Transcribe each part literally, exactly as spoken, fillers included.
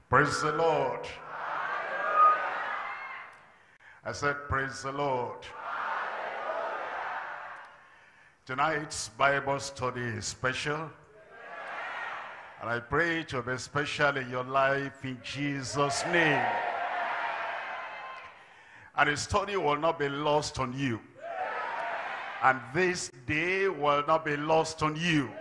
Praise the Lord. I said, praise the Lord. Tonight's Bible study is special. And I pray it will be special in your life in Jesus' name. And the study will not be lost on you. And this day will not be lost on you.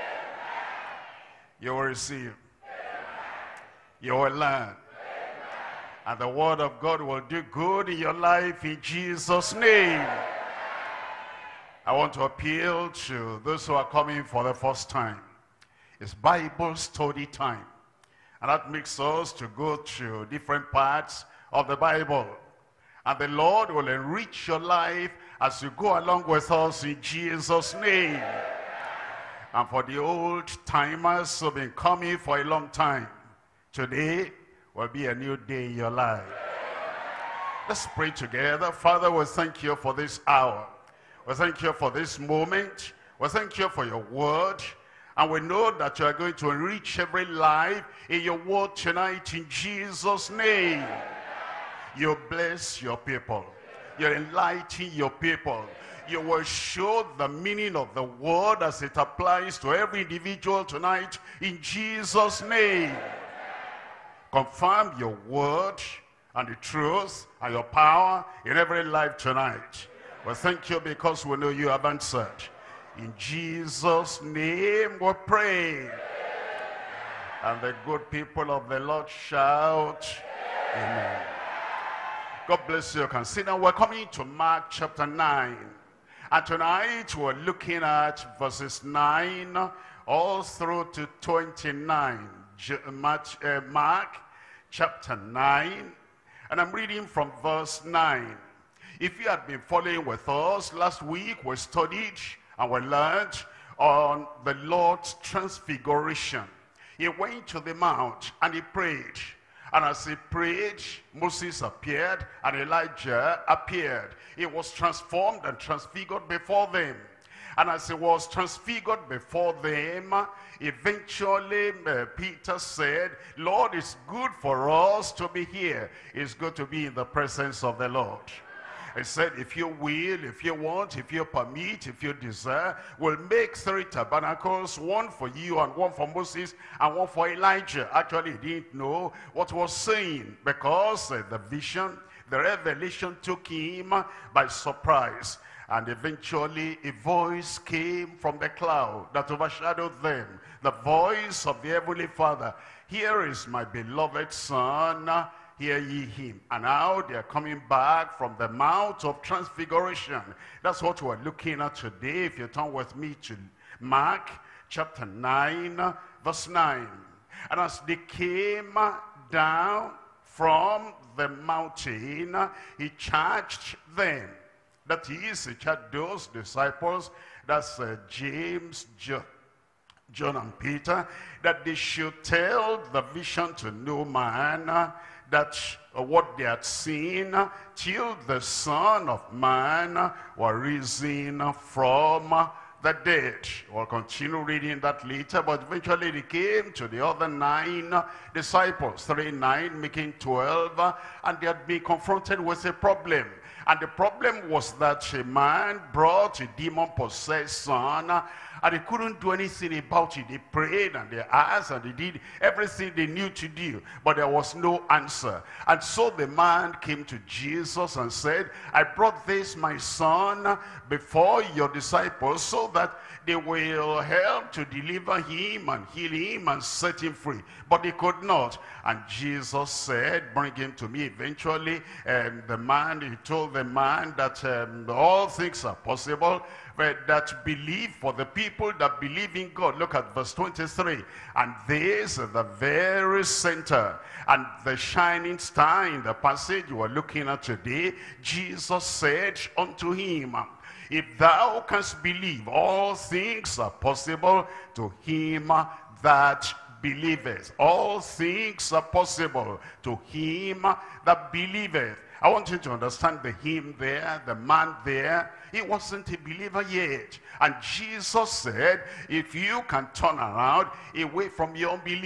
You will receive. You will learn. And the word of God will do good in your life in Jesus' name. I want to appeal to those who are coming for the first time. It's Bible study time. And that makes us to go to different parts of the Bible. And the Lord will enrich your life as you go along with us in Jesus' name. And for the old timers who have been coming for a long time, today will be a new day in your life. Let's pray together. Father, we thank you for this hour. We thank you for this moment. We thank you for your word. And we know that you are going to enrich every life in your word tonight in Jesus' name. You bless your people. You enlighten your people. You will show the meaning of the word as it applies to every individual tonight in Jesus' name. Confirm your word and the truth and your power in every life tonight. We thank you because we know you have answered. In Jesus' name we pray. And the good people of the Lord shout, amen. God bless you. You can sit down. We're coming to Mark chapter nine. And tonight we're looking at verses nine all through to twenty-nine. Mark, uh, Mark chapter nine, and I'm reading from verse nine. If you had been following with us, last week we studied and we learned on the Lord's transfiguration. He went to the mount and he prayed. And as he prayed, Moses appeared and Elijah appeared. He was transformed and transfigured before them. And as he was transfigured before them, eventually uh, Peter said, Lord, it's good for us to be here. It's good to be in the presence of the Lord. He said, if you will, if you want, if you permit, if you desire, we'll make three tabernacles, one for you and one for Moses and one for Elijah. Actually, he didn't know what he was saying because uh, the vision, the revelation took him by surprise. And eventually a voice came from the cloud that overshadowed them. The voice of the Heavenly Father. Here is my beloved Son, hear ye him. And now they are coming back from the Mount of Transfiguration. That's what we're looking at today. If you turn with me to Mark chapter nine, verse nine. And as they came down from the mountain, he charged them. That is, he charged those disciples, that's uh, James, John, John and Peter, that they should tell the vision to no man, uh, that uh, what they had seen, uh, till the Son of Man uh, were risen from uh, the dead. We'll continue reading that later, but eventually they came to the other nine uh, disciples, three, nine, making twelve, uh, and they had been confronted with a problem. And the problem was that a man brought a demon-possessed son, and they couldn't do anything about it. They prayed and they asked and they did everything they knew to do, but there was no answer. And so the man came to Jesus and said, I brought this, my son, before your disciples so that they will help to deliver him and heal him and set him free. But they could not. And Jesus said, bring him to me. Eventually, um, the man, he told the man that um, all things are possible, but that believe, for the people that believe in God. Look at verse twenty-three. And this is the very center and the shining star in the passage we're looking at today. Jesus said unto him, if thou canst believe, all things are possible to him that believeth. All things are possible to him that believeth. I want you to understand the him there, the man there. He wasn't a believer yet. And Jesus said, if you can turn around away from your unbelief,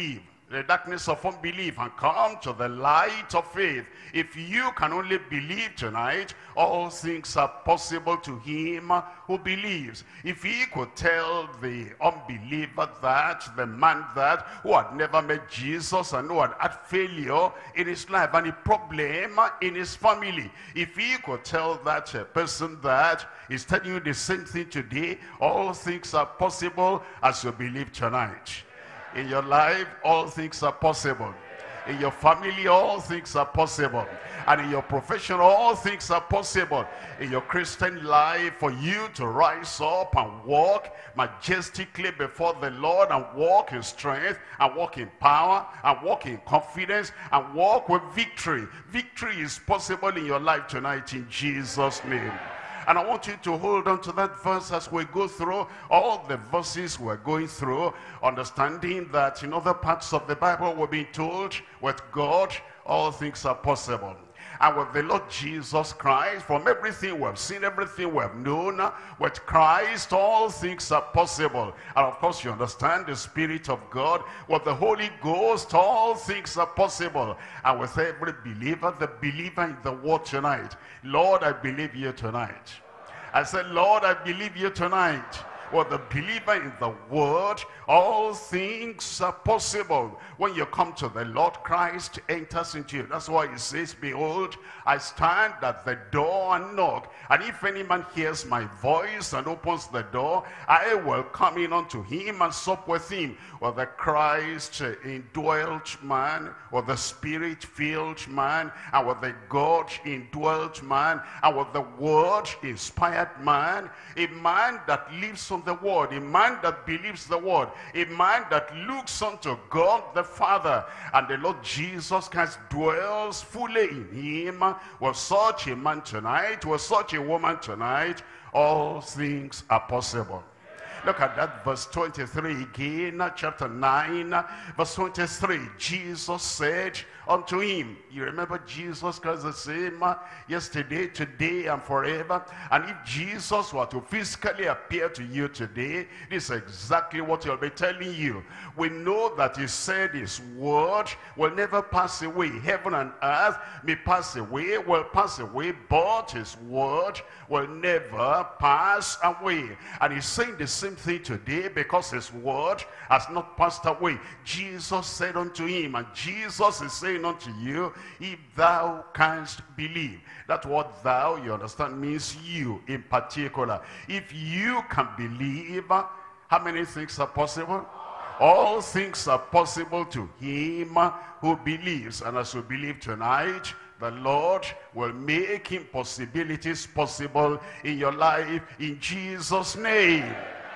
the darkness of unbelief and come to the light of faith. If you can only believe tonight, all things are possible to him who believes. If he could tell the unbeliever that, the man that, who had never met Jesus and who had had failure in his life and a problem in his family, if he could tell that uh, person that, he's telling you the same thing today, all things are possible as you believe tonight. In your life, all things are possible. In your family, all things are possible. And in your profession, all things are possible. In your Christian life, for you to rise up and walk majestically before the Lord, and walk in strength, and walk in power, and walk in confidence, and walk with victory. Victory is possible in your life tonight in Jesus' name. And I want you to hold on to that verse as we go through all the verses we're going through, understanding that in other parts of the Bible we're being told with God all things are possible. And with the Lord Jesus Christ, from everything we've seen, everything we've known, with Christ all things are possible. And of course you understand the Spirit of God, with the Holy Ghost all things are possible. And with every believer, the believer in the word tonight, Lord, I believe you tonight. I said, Lord, I believe you tonight. With the believer in the word, all things are possible. When you come to the Lord, Christ enters into you. That's why he says, behold, I stand at the door and knock. And if any man hears my voice and opens the door, I will come in unto him and sup with him. With the Christ indwelt man, with the Spirit filled man, and with the God indwelt man, and with the word inspired man, a man that lives on the word, a man that believes the word, a man that looks unto God the Father, and the Lord Jesus Christ dwells fully in him. With such a man tonight, with such a woman tonight, all things are possible. Look at that verse twenty-three again, chapter nine, verse twenty-three. Jesus said unto him, you remember Jesus Christ the same yesterday, today, and forever. And if Jesus were to physically appear to you today, this is exactly what he'll be telling you. We know that he said his word will never pass away. Heaven and earth may pass away, will pass away, but his word will never pass away. And he's saying the same thing today, because his word has not passed away. Jesus said unto him, and Jesus is saying unto you, if thou canst believe. That word thou, you understand, means you in particular. If you can believe, how many things are possible? All things are possible to him who believes. And as we believe tonight, the Lord will make impossibilities possible in your life in Jesus' name.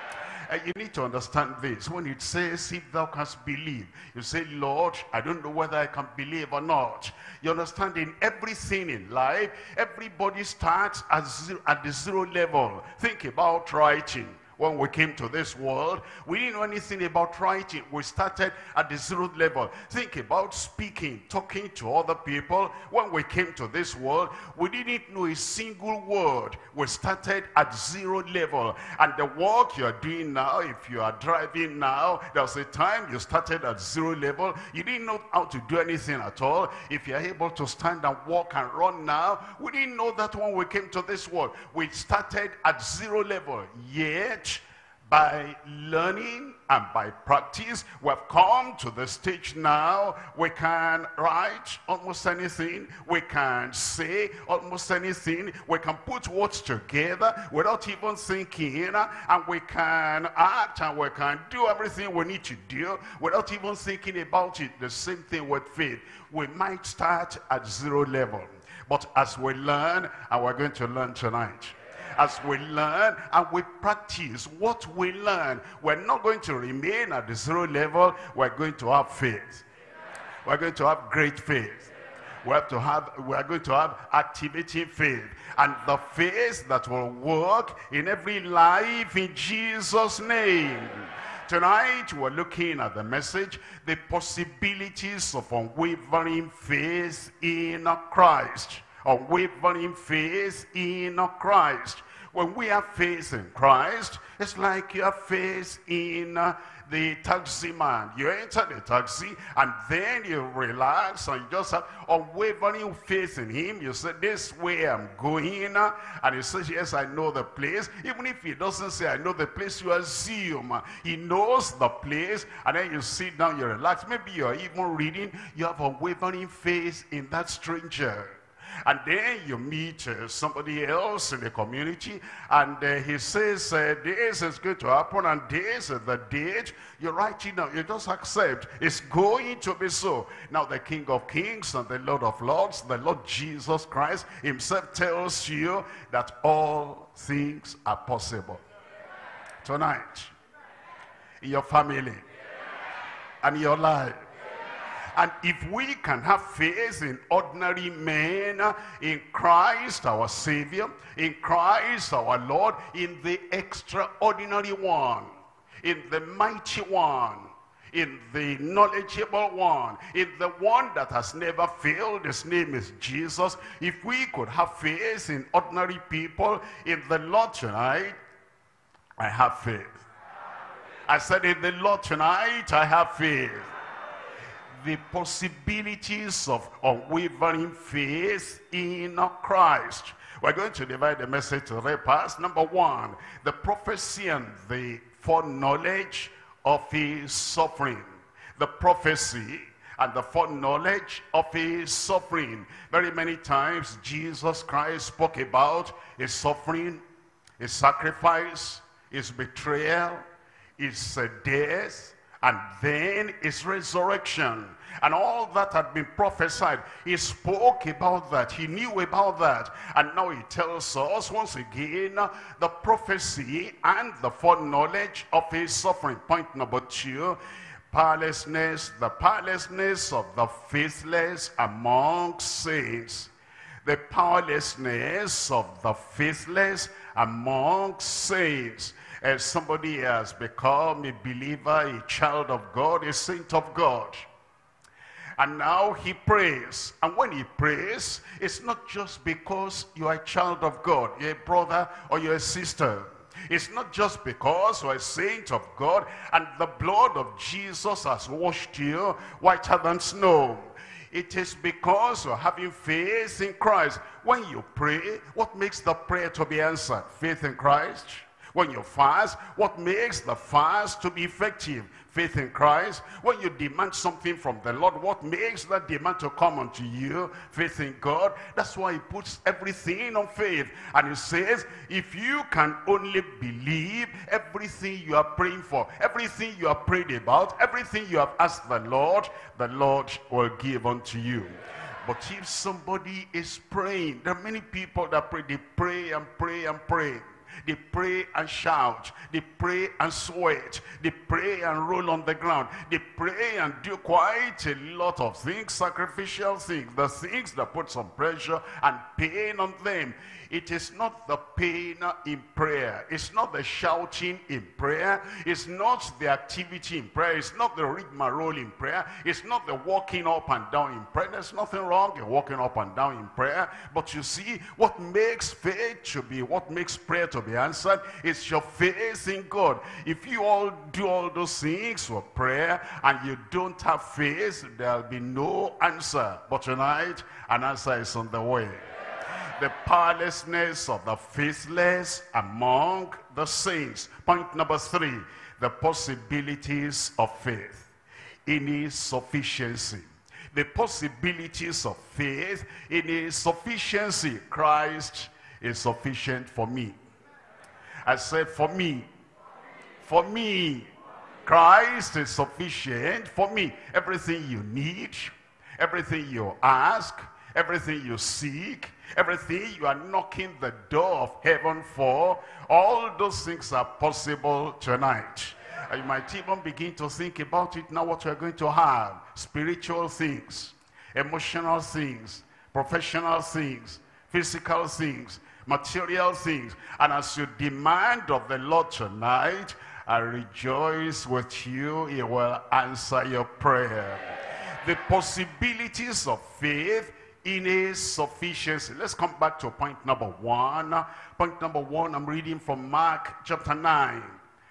And you need to understand this. When it says, if thou canst believe, you say, Lord, I don't know whether I can believe or not. You understand, in everything in life, everybody starts at, zero, at the zero level. Think about writing. When we came to this world, we didn't know anything about writing. We started at the zero level. Think about speaking, talking to other people. When we came to this world, we didn't know a single word. We started at zero level. And the work you're doing now, if you are driving now, there was a time you started at zero level. You didn't know how to do anything at all. If you're able to stand and walk and run now, we didn't know that when we came to this world. We started at zero level. Yet, by learning and by practice, we've come to the stage now. We can write almost anything. We can say almost anything. We can put words together without even thinking. And we can act and we can do everything we need to do without even thinking about it. The same thing with faith. We might start at zero level. But as we learn, and we're going to learn tonight, as we learn and we practice what we learn, we're not going to remain at the zero level. We're going to have faith. We're going to have great faith. We have to have, we're going to have activating faith. And the faith that will work in every life in Jesus' name. Tonight we're looking at the message, the possibilities of unwavering faith in Christ. Unwavering faith in Christ. When we have faith in Christ, it's like you have faith in uh, the taxi man. You enter the taxi and then you relax and you just have unwavering faith in him. You say, this way I'm going. And he says, yes, I know the place. Even if he doesn't say, I know the place, you assume he knows the place. And then you sit down, you relax. Maybe you're even reading. You have unwavering faith in that stranger. And then you meet uh, somebody else in the community, and uh, he says, uh, this is going to happen, and this is the date. You write it down. You just accept. It's going to be so. Now the King of Kings and the Lord of Lords, the Lord Jesus Christ himself tells you that all things are possible. Tonight, in your family, and your life. And if we can have faith in ordinary men, in Christ our Savior, in Christ our Lord, in the extraordinary one, in the mighty one, in the knowledgeable one, in the one that has never failed, his name is Jesus. If we could have faith in ordinary people, in the Lord tonight, I have faith. I said, in the Lord tonight, I have faith. The possibilities of unwavering faith in Christ. We're going to divide the message to three parts. Number one, the prophecy and the foreknowledge of his suffering. The prophecy and the foreknowledge of his suffering. Very many times Jesus Christ spoke about his suffering, his sacrifice, his betrayal, his uh, death, and then his resurrection. And all that had been prophesied. He spoke about that. He knew about that. And now he tells us once again the prophecy and the foreknowledge of his suffering. Point number two, powerlessness, the powerlessness of the faithless among saints. The powerlessness of the faithless among saints. As somebody has become a believer, a child of God, a saint of God. And now he prays. And when he prays, it's not just because you are a child of God, you're a brother or you're a sister. It's not just because you're a saint of God and the blood of Jesus has washed you whiter than snow. It is because you're having faith in Christ. When you pray, what makes the prayer to be answered? Faith in Christ. When you fast, what makes the fast to be effective? Faith in Christ. When you demand something from the Lord, what makes that demand to come unto you? Faith in God. That's why he puts everything on faith. And he says, if you can only believe, everything you are praying for, everything you are prayed about, everything you have asked the Lord, the Lord will give unto you. But if somebody is praying, there are many people that pray, they pray and pray and pray. They pray and shout. They pray and sweat. They pray and roll on the ground. They pray and do quite a lot of things, sacrificial things, the things that put some pressure and pain on them. It is not the pain in prayer. It's not the shouting in prayer. It's not the activity in prayer. It's not the rigmarole in prayer. It's not the walking up and down in prayer. There's nothing wrong in walking up and down in prayer. But you see, what makes faith to be, what makes prayer to be answered is your faith in God. If you all do all those things for prayer and you don't have faith, there'll be no answer. But tonight, an answer is on the way. The powerlessness of the faithless among the saints. Point number three, the possibilities of faith in his sufficiency. The possibilities of faith in his sufficiency. Christ is sufficient for me. I said for me. For me. Christ is sufficient for me. Everything you need, everything you ask, everything you seek, everything you are knocking the door of heaven for, all those things are possible tonight. And you might even begin to think about it now, what you're going to have. Spiritual things, emotional things, professional things, physical things, material things. And as you demand of the Lord tonight, I rejoice with you, he will answer your prayer. The possibilities of faith in his sufficiency. Let's come back to point number one. Point number one, I'm reading from Mark chapter nine.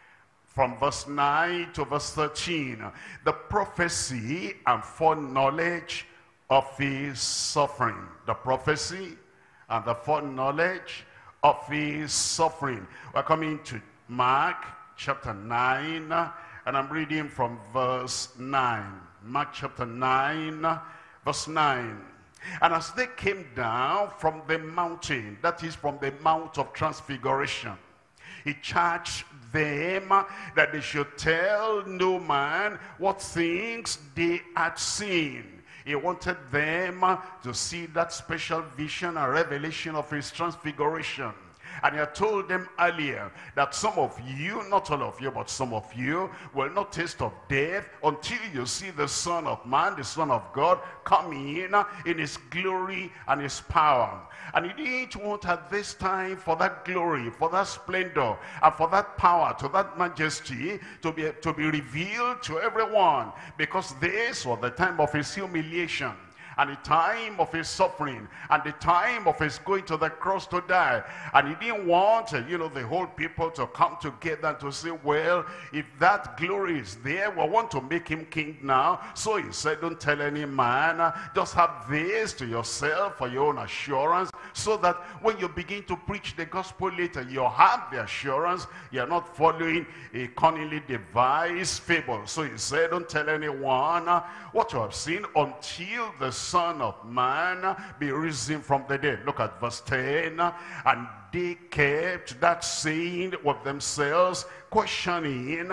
From verse nine to verse thirteen. The prophecy and foreknowledge of his suffering. The prophecy and the foreknowledge of his suffering. We're coming to Mark chapter nine, and I'm reading from verse nine. Mark chapter nine, verse nine. And as they came down from the mountain, that is from the Mount of Transfiguration, he charged them that they should tell no man what things they had seen. He wanted them to see that special vision and revelation of his transfiguration. And he had told them earlier that some of you, not all of you, but some of you will not taste of death until you see the Son of Man, the Son of God, come in in his glory and his power. And he didn't want at this time for that glory, for that splendor, and for that power, to that majesty to be, to be revealed to everyone, because this was the time of his humiliation, and the time of his suffering, and the time of his going to the cross to die. And he didn't want, you know, the whole people to come together to say, well, if that glory is there, we want to make him king now. So he said, don't tell any man, just have this to yourself for your own assurance, so that when you begin to preach the gospel later, you have the assurance you're not following a cunningly devised fable. So he said, don't tell anyone what you have seen until the Son of Man be risen from the dead. Look at verse ten. And they kept that saying with themselves, questioning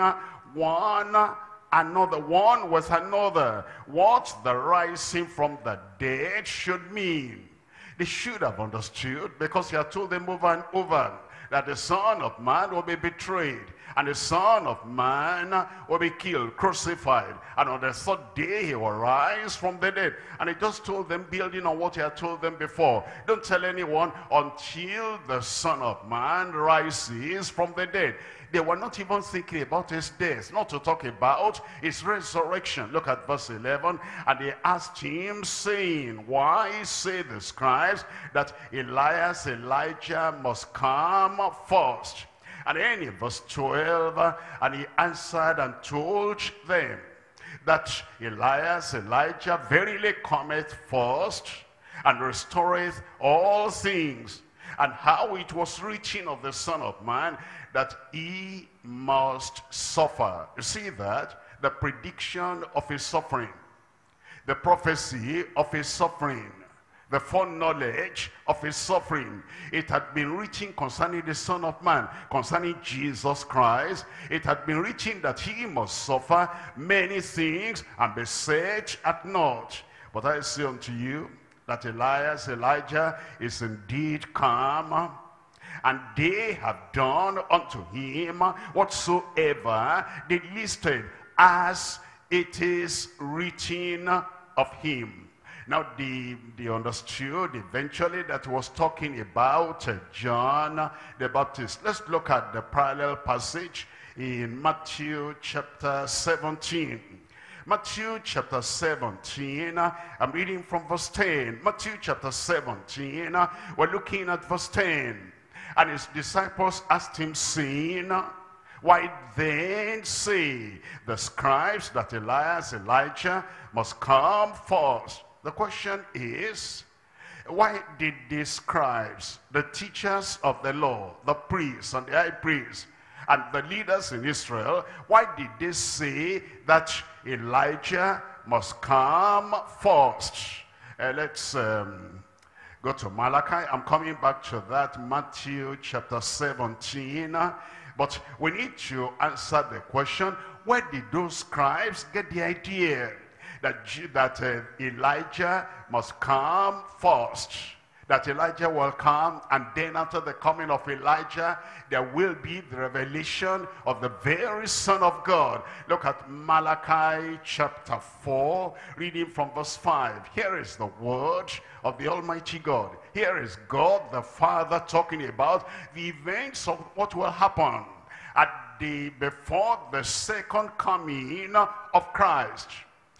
one another, one with another, what the rising from the dead should mean. They should have understood, because he had told them over and over that the Son of Man will be betrayed, and the Son of Man will be killed, crucified, and on the third day he will rise from the dead. And he just told them, building on what he had told them before, don't tell anyone until the Son of Man rises from the dead. They were not even thinking about his death, not to talk about his resurrection. Look at verse eleven. And they asked him, saying, why say the scribes that Elias, Elijah must come first? And then in verse twelve, and he answered and told them that Elias, Elijah verily cometh first, and restoreth all things, and how it was written of the Son of Man that he must suffer. You see that? The prediction of his suffering, the prophecy of his suffering, the foreknowledge of his suffering. It had been written concerning the Son of Man, concerning Jesus Christ. It had been written that he must suffer many things and be set at naught. But I say unto you that Elias, Elijah is indeed come, and they have done unto him whatsoever they listed, as it is written of him. Now they, they understood eventually that he was talking about uh, John the Baptist. Let's look at the parallel passage in Matthew chapter seventeen. Matthew chapter seventeen, I'm reading from verse ten. Matthew chapter seventeen, we're looking at verse ten. And his disciples asked him, saying, why then say the scribes that Elias, Elijah must come first? The question is, why did the scribes, the teachers of the law, the priests and the high priests, and the leaders in Israel, why did they say that Elijah must come first? Uh, let's um, go to Malachi. I'm coming back to that, Matthew chapter seventeen. But we need to answer the question, where did those scribes get the idea that, that uh, Elijah must come first? That Elijah will come, and then after the coming of Elijah, there will be the revelation of the very Son of God. Look at Malachi chapter four, reading from verse five. Here is the word of the Almighty God. Here is God the Father talking about the events of what will happen at the before the second coming of Christ.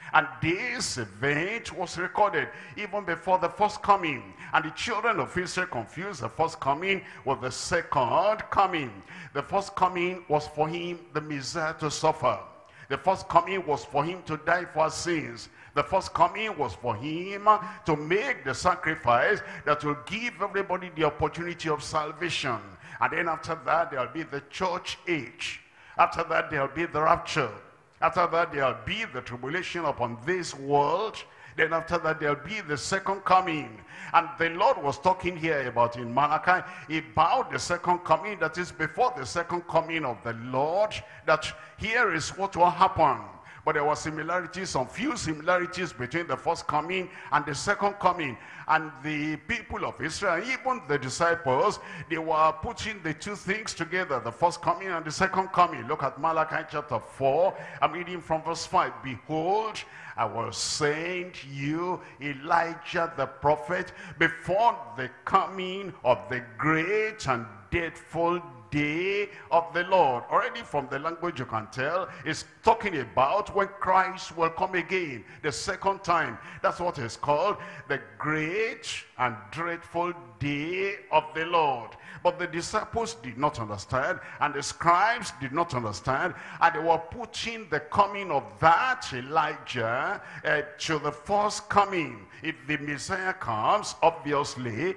And this event was recorded even before the first coming. And the children of Israel confused the first coming with the second coming. The first coming was for him, the Messiah, to suffer. The first coming was for him to die for our sins. The first coming was for him to make the sacrifice that will give everybody the opportunity of salvation. And then after that, there'll be the church age. After that, there'll be the rapture. After that, there'll be the tribulation upon this world. Then after that, there'll be the second coming. And the Lord was talking here about in Malachi, about the second coming, that is before the second coming of the Lord, that here is what will happen. But there were similarities, some few similarities between the first coming and the second coming. And the people of Israel, even the disciples, they were putting the two things together, the first coming and the second coming. Look at Malachi chapter four. I'm reading from verse five. Behold, I will send you Elijah the prophet before the coming of the great and dreadful day of the Lord. Already from the language you can tell, it's talking about when Christ will come again, the second time. That's what is called the great and dreadful day of the Lord. But the disciples did not understand, and the scribes did not understand, and they were putting the coming of that Elijah uh, to the first coming. If the Messiah comes, obviously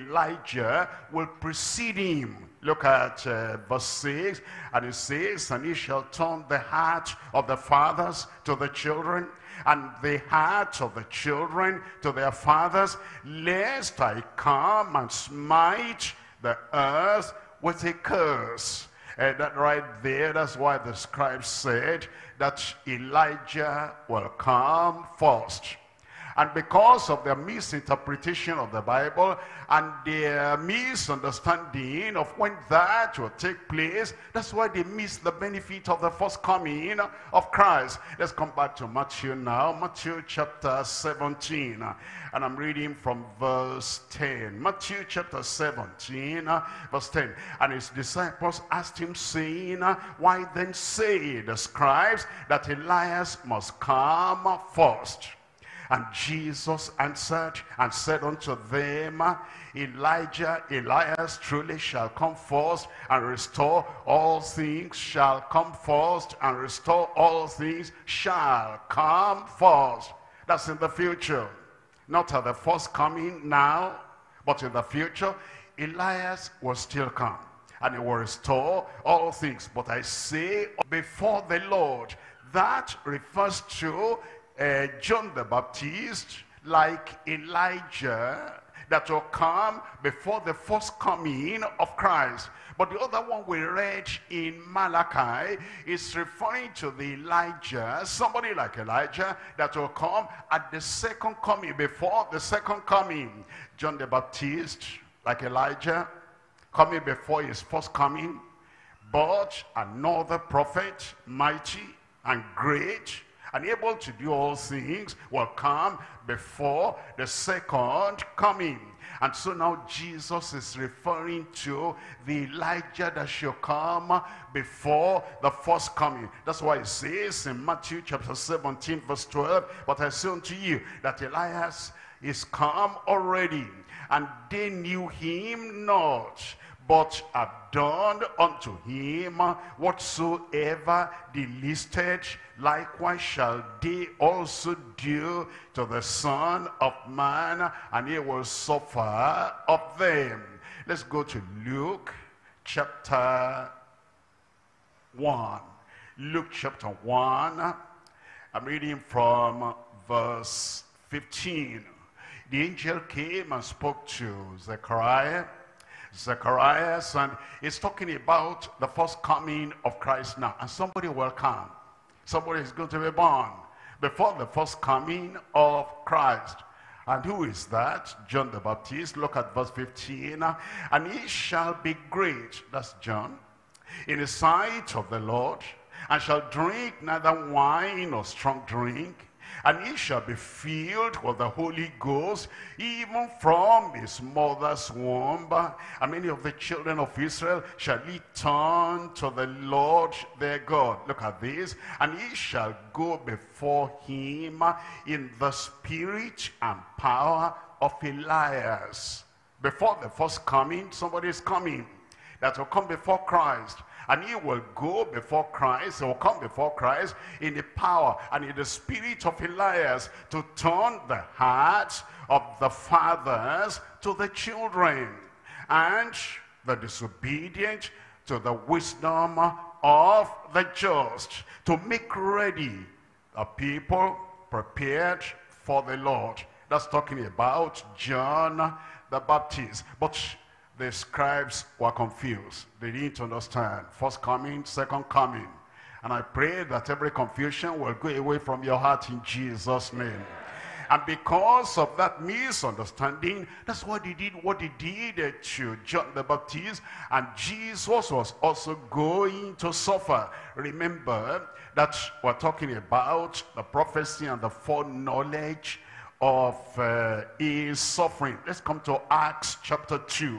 Elijah will precede him. Look at uh, verse six, and it says, and he shall turn the heart of the fathers to the children, and the heart of the children to their fathers, lest I come and smite the earth with a curse. And that right there, that's why the scribes said that Elijah will come first. And because of their misinterpretation of the Bible and their misunderstanding of when that will take place, that's why they miss the benefit of the first coming of Christ. Let's come back to Matthew now. Matthew chapter seventeen. And I'm reading from verse ten. Matthew chapter seventeen, verse ten. And his disciples asked him, saying, why then say the scribes that Elias must come first? And Jesus answered and said unto them, Elijah, Elias truly shall come first and restore all things, shall come first and restore all things, shall come first. That's in the future. Not at the first coming now, but in the future. Elias will still come, and he will restore all things. But I say, before the Lord. That refers to Uh, John the Baptist, like Elijah, that will come before the first coming of Christ. But the other one we read in Malachi is referring to the Elijah, somebody like Elijah, that will come at the second coming, before the second coming. John the Baptist, like Elijah, coming before his first coming. But another prophet, mighty and great, and able to do all things, will come before the second coming. And so now Jesus is referring to the Elijah that shall come before the first coming. That's why it says in Matthew chapter seventeen verse twelve, but I say unto you that Elias is come already, and they knew him not, but have done unto him whatsoever they listed, likewise shall they also do to the Son of Man, and he will suffer of them. Let's go to Luke chapter one. Luke chapter one. I'm reading from verse fifteen. The angel came and spoke to Zechariah. Zacharias, and it's talking about the first coming of Christ now. And somebody will come. Somebody is going to be born before the first coming of Christ. And who is that? John the Baptist. Look at verse fifteen. And he shall be great, that's John, in the sight of the Lord, and shall drink neither wine nor strong drink, And he shall be filled with the Holy Ghost, even from his mother's womb. And many of the children of Israel shall he turn to the Lord their God. Look at this. And he shall go before him in the spirit and power of Elias. Before the first coming, somebody is coming that will come before Christ. And he will go before Christ, he will come before Christ in the power and in the spirit of Elias to turn the hearts of the fathers to the children, and the disobedient to the wisdom of the just, to make ready a people prepared for the Lord. That's talking about John the Baptist. But the scribes were confused. They didn't understand. First coming, second coming. And I pray that every confusion will go away from your heart in Jesus' name. And because of that misunderstanding, that's what they did, what they did to John the Baptist. And Jesus was also going to suffer. Remember that we're talking about the prophecy and the foreknowledge of uh, his suffering. Let's come to Acts chapter two.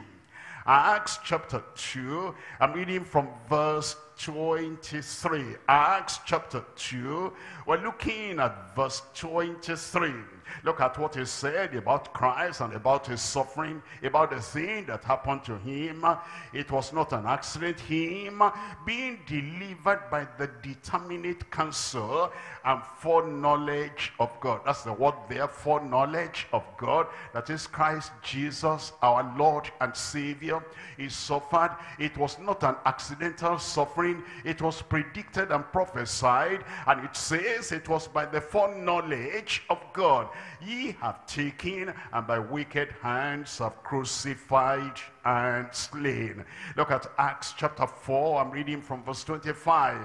Acts chapter two, I'm reading from verse twenty-three. Acts chapter two, we're looking at verse twenty-three. Look at what he said about Christ and about his suffering, about the thing that happened to him. It was not an accident. Him being delivered by the determinate counsel and foreknowledge of God. That's the word there, foreknowledge of God. That is Christ Jesus, our Lord and Savior. He suffered. It was not an accidental suffering. It was predicted and prophesied. And it says it was by the foreknowledge of God. Ye have taken and by wicked hands have crucified and slain. Look at Acts chapter four. I'm reading from verse twenty-five.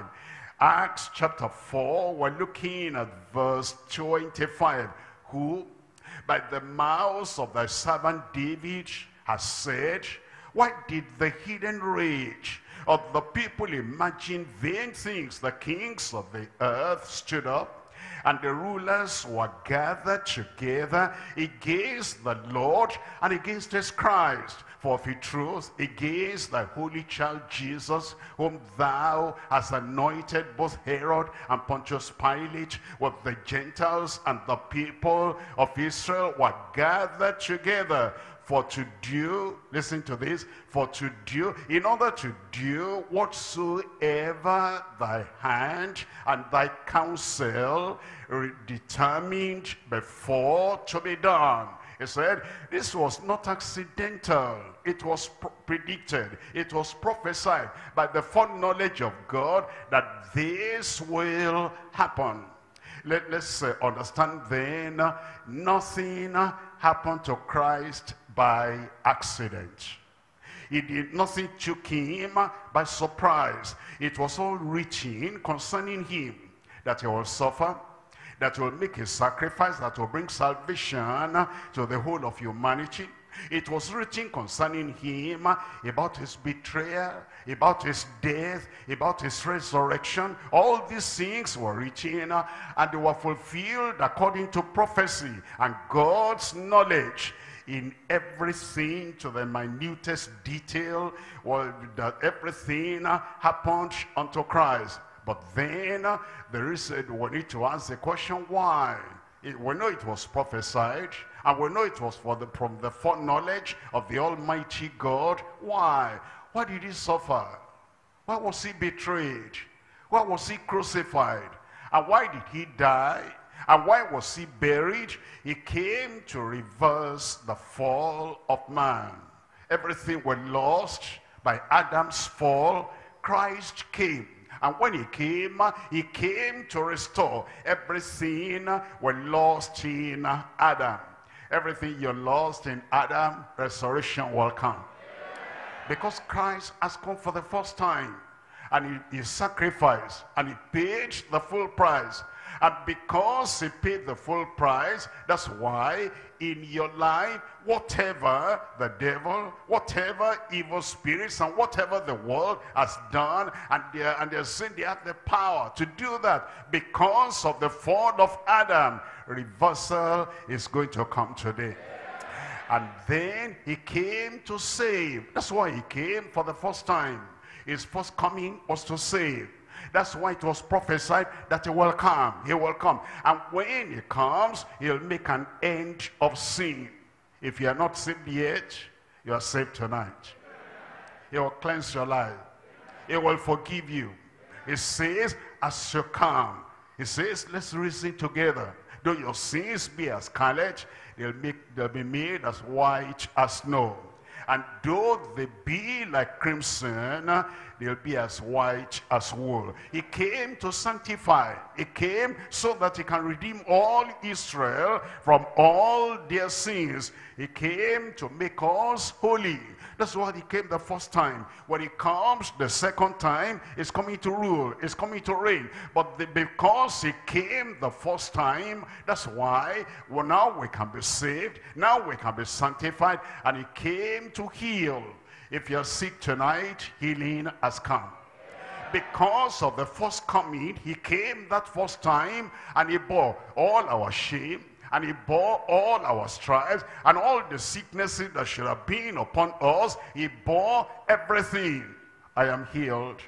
Acts chapter four, we're looking at verse twenty-five. Who by the mouth of thy servant David has said, why did the heathen rage? Of the people imagine vain things. The kings of the earth stood up, and the rulers were gathered together against the Lord and against his Christ. For of a truth, against thy holy child Jesus, whom thou hast anointed, both Herod and Pontius Pilate with the Gentiles and the people of Israel were gathered together. For to do, listen to this, for to do, in order to do whatsoever thy hand and thy counsel determined before to be done. He said, this was not accidental. It was predicted. It was prophesied by the foreknowledge of God that this will happen. Let, let's uh, understand then, uh, nothing uh, happened to Christ by accident. He did nothing took him by surprise. It was all written concerning him, that he will suffer, that will make a sacrifice, that will bring salvation to the whole of humanity. It was written concerning him about his betrayal, about his death, about his resurrection. All these things were written and they were fulfilled according to prophecy and God's knowledge. In everything to the minutest detail, well, that everything happened unto Christ. But then uh, there is a, we need to ask the question, why? It, we know it was prophesied, and we know it was for the, from the foreknowledge of the Almighty God. Why? Why did he suffer? Why was he betrayed? Why was he crucified? And why did he die? And why was he buried? He came to reverse the fall of man. Everything was lost by Adam's fall. Christ came. And when he came, he came to restore everything we lost in Adam. Everything you lost in Adam, restoration will come. Because Christ has come for the first time. And he, he sacrificed, and he paid the full price. And because he paid the full price, that's why in your life, whatever the devil, whatever evil spirits, and whatever the world has done, and they're, and they're saying they have the power to do that because of the fall of Adam, reversal is going to come today. And then he came to save. That's why he came for the first time. His first coming was to save. That's why it was prophesied that he will come. He will come. And when he comes, he'll make an end of sin. If you are not saved yet, you are saved tonight. He will cleanse your life. He will forgive you. He says, as you come, he says, let's reason together. Though your sins be as scarlet, they'll, make, they'll be made as white as snow. And though they be like crimson, they'll be as white as wool. He came to sanctify. He came so that he can redeem all Israel from all their sins. He came to make us holy. That's why he came the first time. When he comes the second time, he's coming to rule. He's coming to reign. But the, because he came the first time, that's why well, now we can be saved. Now we can be sanctified. And he came to heal. If you're sick tonight, healing has come. Because of the first coming, he came that first time and he bore all our shame. And he bore all our stripes and all the sicknesses that should have been upon us. He bore everything. I am healed.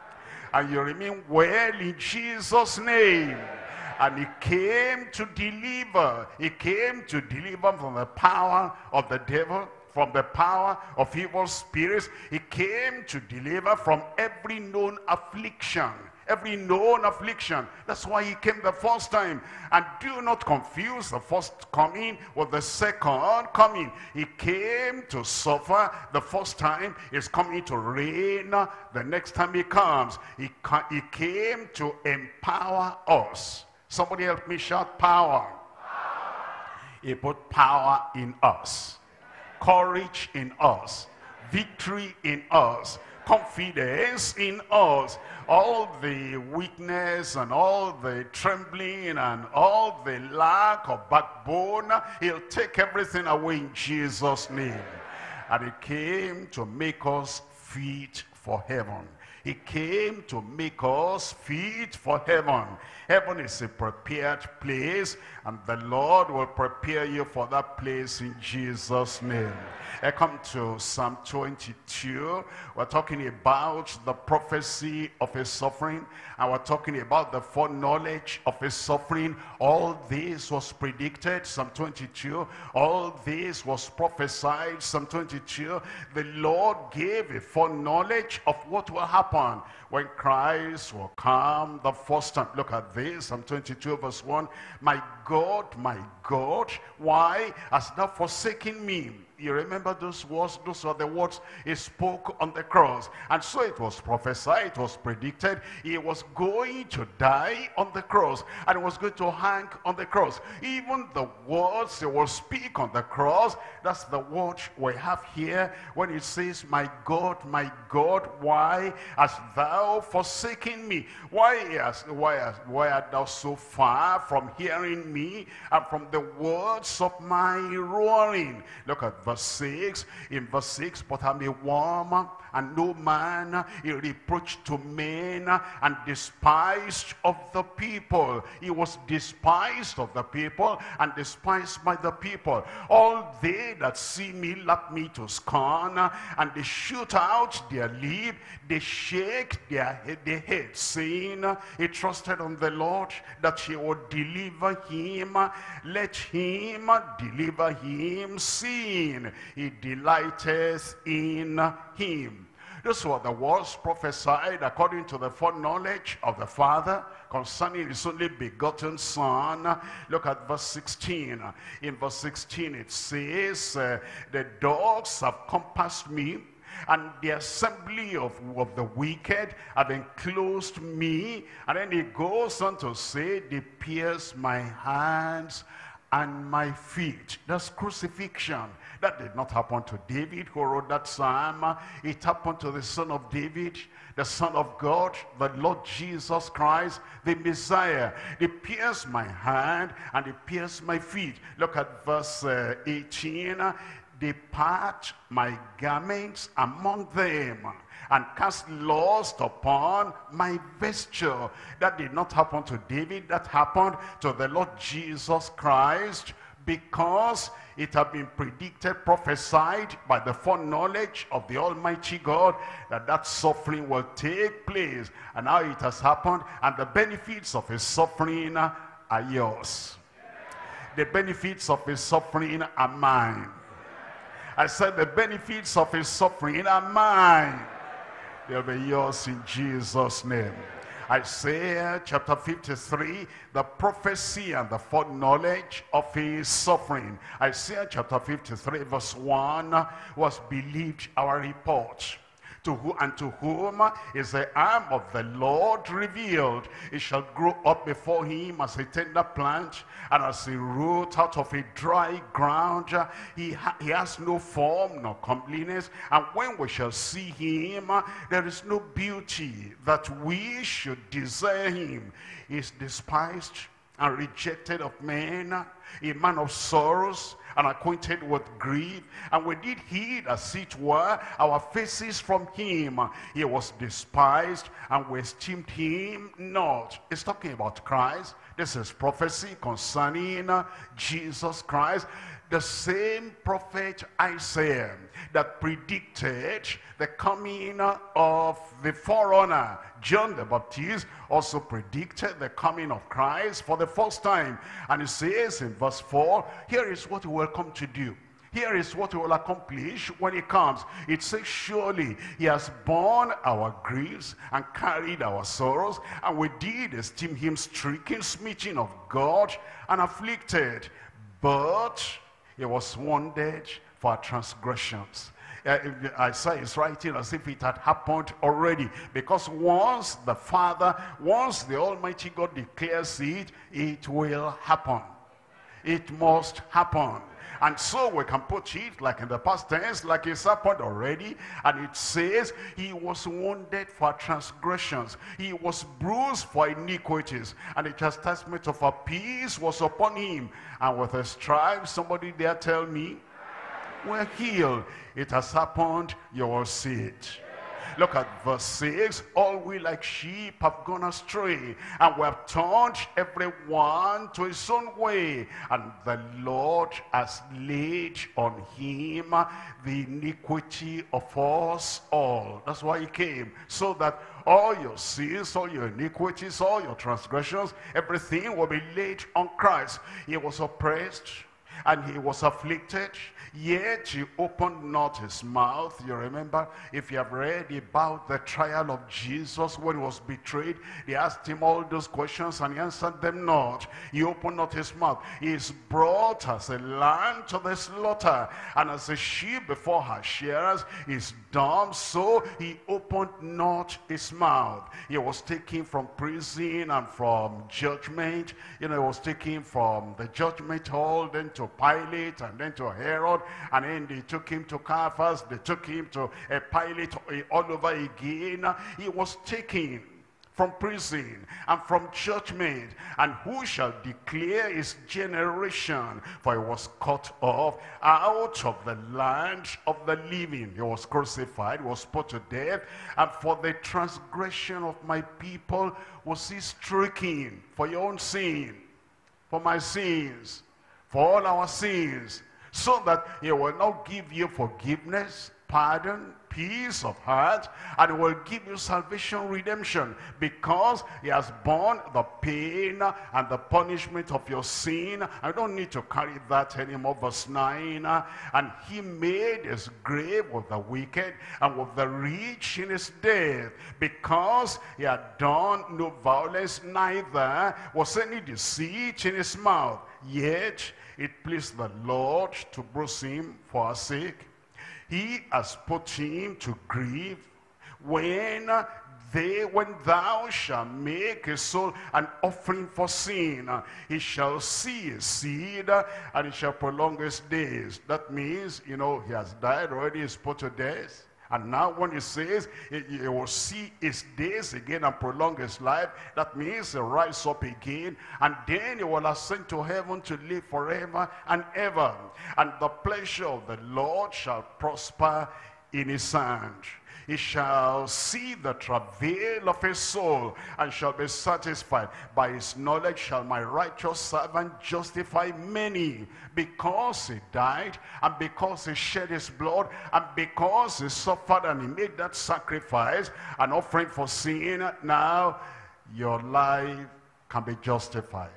And you remain well in Jesus' name. And he came to deliver. He came to deliver from the power of the devil, from the power of evil spirits. He came to deliver from every known affliction. Every known affliction. That's why he came the first time. And do not confuse the first coming with the second coming. He came to suffer the first time. He's coming to reign the next time he comes. He, he came to empower us. Somebody help me shout power. Power. He put power in us. Courage in us. Victory in us. Confidence in us. All the weakness and all the trembling and all the lack of backbone, he'll take everything away in Jesus' name. And he came to make us fit for heaven. He came to make us fit for heaven. Heaven is a prepared place, and the Lord will prepare you for that place in Jesus' name. I come to Psalm twenty-two. We're talking about the prophecy of his suffering, and we're talking about the foreknowledge of his suffering. All this was predicted, Psalm twenty-two. All this was prophesied, Psalm twenty-two. The Lord gave a foreknowledge of what will happen when Christ will come the first time. Look at this, Psalm twenty-two verse one. My God, my God, why hast thou forsaken me? You remember those words? Those are the words he spoke on the cross. And so it was prophesied, it was predicted. He was going to die on the cross, and he was going to hang on the cross. Even the words he will speak on the cross, that's the word we have here when it says, my God, my God, why hast thou forsaken me? Why, hast, why, hast, why art thou so far from hearing me and from the words of my roaring? Look at verse six. In verse six, but I'm a worm and no man, he reproached to men and despised of the people. He was despised of the people and despised by the people. All they that see me lap me to scorn, and they shoot out their lip, they shake their head, their head, saying, he trusted on the Lord that he would deliver him. Let him deliver him, seeing he delighteth in him. This was the words prophesied according to the foreknowledge of the Father concerning his only begotten Son. Look at verse sixteen. In verse sixteen it says, uh, the dogs have compassed me, and the assembly of, of the wicked have enclosed me. And then he goes on to say, they pierce my hands and my feet. That's crucifixion. That did not happen to David who wrote that psalm. It happened to the son of David, the Son of God, the Lord Jesus Christ, the Messiah. They pierced my hand and they pierced my feet. Look at verse uh, eighteen. They part my garments among them and cast lust upon my vesture. That did not happen to David. That happened to the Lord Jesus Christ, because it had been predicted, prophesied by the foreknowledge of the Almighty God that that suffering will take place. And now it has happened, and the benefits of his suffering are yours. The benefits of his suffering are mine. I said the benefits of his suffering are mine. They'll be yours in Jesus' name. Isaiah chapter fifty-three, the prophecy and the foreknowledge of his suffering. Isaiah chapter fifty-three verse one, was believed our report. To who and to whom is the arm of the Lord revealed? It shall grow up before him as a tender plant, and as a root out of a dry ground. He, ha he has no form nor comeliness, and when we shall see him, there is no beauty that we should desire him. He is despised and rejected of men, a man of sorrows, and acquainted with grief, and we did hid, as it were, our faces from him. He was despised, and we esteemed him not. It's talking about Christ. This is prophecy concerning uh, Jesus Christ. The same prophet Isaiah that predicted the coming of the forerunner, John the Baptist, also predicted the coming of Christ for the first time. And it says in verse four, here is what he will come to do. Here is what he will accomplish when he comes. It says, surely he has borne our griefs and carried our sorrows, and we did esteem him stricken, smitten of God, and afflicted. But he was wounded for our transgressions. Uh, Isaiah is writing as if it had happened already, because once the Father, once the Almighty God declares it, it will happen. It must happen. And so we can put it like in the past tense, like it's happened already. And it says, he was wounded for transgressions. He was bruised for iniquities. And the chastisement of our peace was upon him. And with a stripe, somebody there tell me, we're healed. It has happened, you will see it. Look at verse six. All we like sheep have gone astray, and we have turned every one to his own way. And the Lord has laid on him the iniquity of us all. That's why he came, so that all your sins, all your iniquities, all your transgressions, everything will be laid on Christ. He was oppressed and he was afflicted, yet he opened not his mouth. You remember, if you have read about the trial of Jesus when he was betrayed, they asked him all those questions and he answered them not. He opened not his mouth. He is brought as a lamb to the slaughter, and as a sheep before her shearers is dumb, so he opened not his mouth. He was taken from prison and from judgment. You know, he was taken from the judgment hall, then to Pilate, and then to Herod, and then they took him to Caiaphas, they took him to a Pilate all over again. He was taken from prison and from judgment. And who shall declare his generation? For he was cut off out of the land of the living. He was crucified, he was put to death, and for the transgression of my people was he stricken. For your own sin, for my sins, for all our sins, so that he will now give you forgiveness, pardon, peace of heart, and he will give you salvation, redemption, because he has borne the pain and the punishment of your sin. I don't need to carry that anymore. Verse nine, and he made his grave with the wicked and with the rich in his death, because he had done no violence, neither was any deceit in his mouth. Yet it pleased the Lord to bruise him for our sake. He has put him to grief. When day when thou shalt make a soul an offering for sin, he shall see his seed, and he shall prolong his days. That means, you know, he has died already, he's put to death. And now when he says he, he will see his days again and prolong his life, that means he'll rise up again, and then he will ascend to heaven to live forever and ever. And the pleasure of the Lord shall prosper in his hand. He shall see the travail of his soul and shall be satisfied. By his knowledge shall my righteous servant justify many, because he died, and because he shed his blood, and because he suffered and he made that sacrifice, an offering for sin. Now your life can be justified.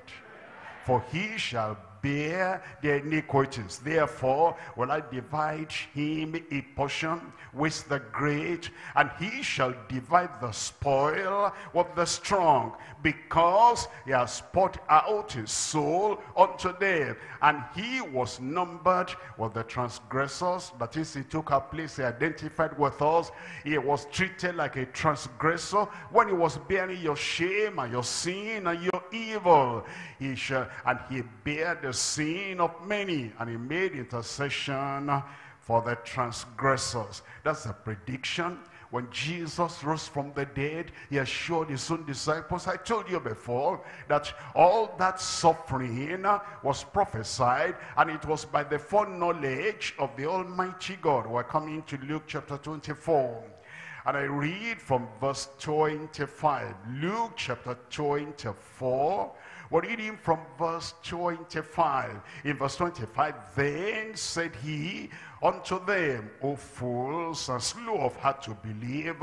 For he shall bear their iniquities. Therefore will I divide him a portion with the great, and he shall divide the spoil with the strong, because he has poured out his soul unto death, and he was numbered with the transgressors. That is, he took our place, he identified with us. He was treated like a transgressor when he was bearing your shame and your sin and your evil. He shall, and he bare the sin of many, and he made intercession for the transgressors. That's a prediction. When Jesus rose from the dead, he assured his own disciples, I told you before, that all that suffering was prophesied, and it was by the foreknowledge of the Almighty God. We're coming to Luke chapter twenty-four. And I read from verse twenty-five. Luke chapter twenty-four. We're reading from verse twenty-five. In verse twenty-five, then said he unto them, O fools, and slow of heart to believe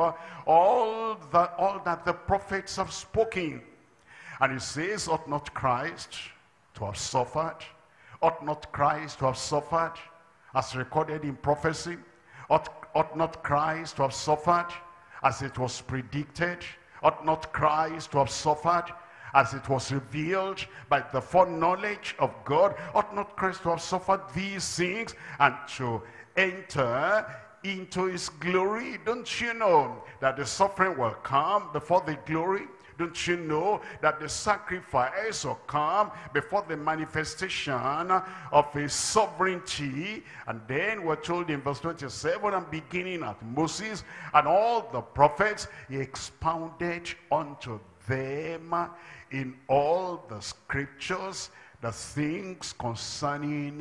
all that, all that the prophets have spoken. And he says, ought not Christ to have suffered? Ought not Christ to have suffered, as recorded in prophecy? Ought, ought not Christ to have suffered, as it was predicted? Ought not Christ to have suffered, as it was revealed by the foreknowledge of God? Ought not Christ to have suffered these things and to enter into his glory? Don't you know that the suffering will come before the glory? Don't you know that the sacrifice will come before the manifestation of his sovereignty? And then we're told in verse twenty-seven, and beginning at Moses and all the prophets, he expounded unto them in all the scriptures the things concerning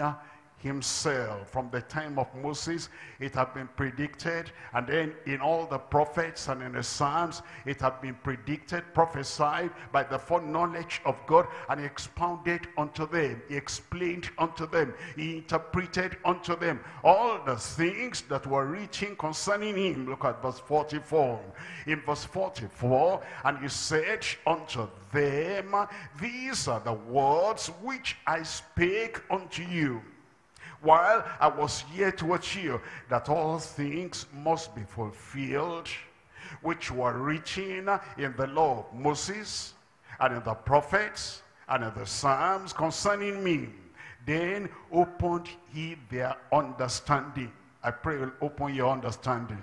himself. From the time of Moses, it had been predicted, and then in all the prophets and in the Psalms, it had been predicted, prophesied by the foreknowledge of God, and he expounded unto them, he explained unto them, he interpreted unto them all the things that were written concerning him. Look at verse forty-four. In verse forty-four, and he said unto them, these are the words which I spake unto you while I was yet with you, that all things must be fulfilled, which were written in the law of Moses, and in the prophets, and in the Psalms concerning me. Then opened he their understanding. I pray will open your understanding,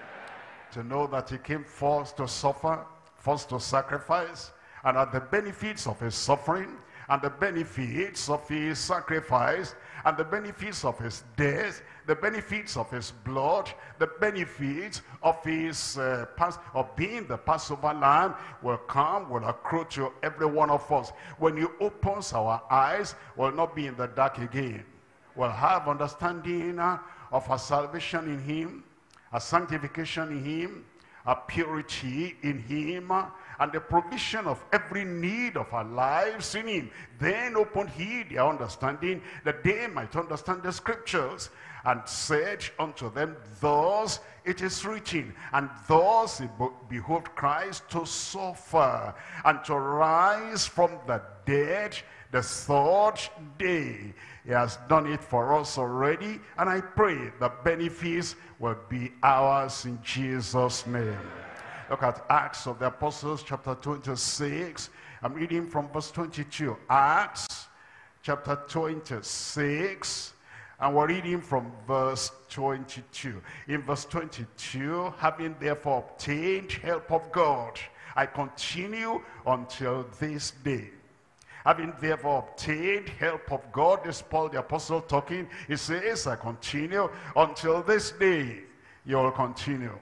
to know that he came first to suffer, first to sacrifice, and at the benefits of his suffering, and the benefits of his sacrifice, and the benefits of his death, the benefits of his blood, the benefits of his uh, pass of being the Passover lamb will come, will accrue to every one of us. When he opens our eyes, we'll not be in the dark again. We'll have understanding uh, of our salvation in him, our sanctification in him, our purity in him, uh, and the provision of every need of our lives in him. Then opened he their understanding, that they might understand the scriptures, and said unto them, thus it is written, and thus it behoved Christ to suffer, and to rise from the dead the third day. He has done it for us already, and I pray the benefits will be ours in Jesus' name. Look at Acts of the Apostles chapter twenty-six. I'm reading from verse twenty-two. Acts chapter twenty-six And we're reading from verse twenty-two. In verse twenty-two, having therefore obtained help of God, I continue until this day. Having therefore obtained help of God, this Paul the apostle talking, he says, I continue until this day. You'll continue.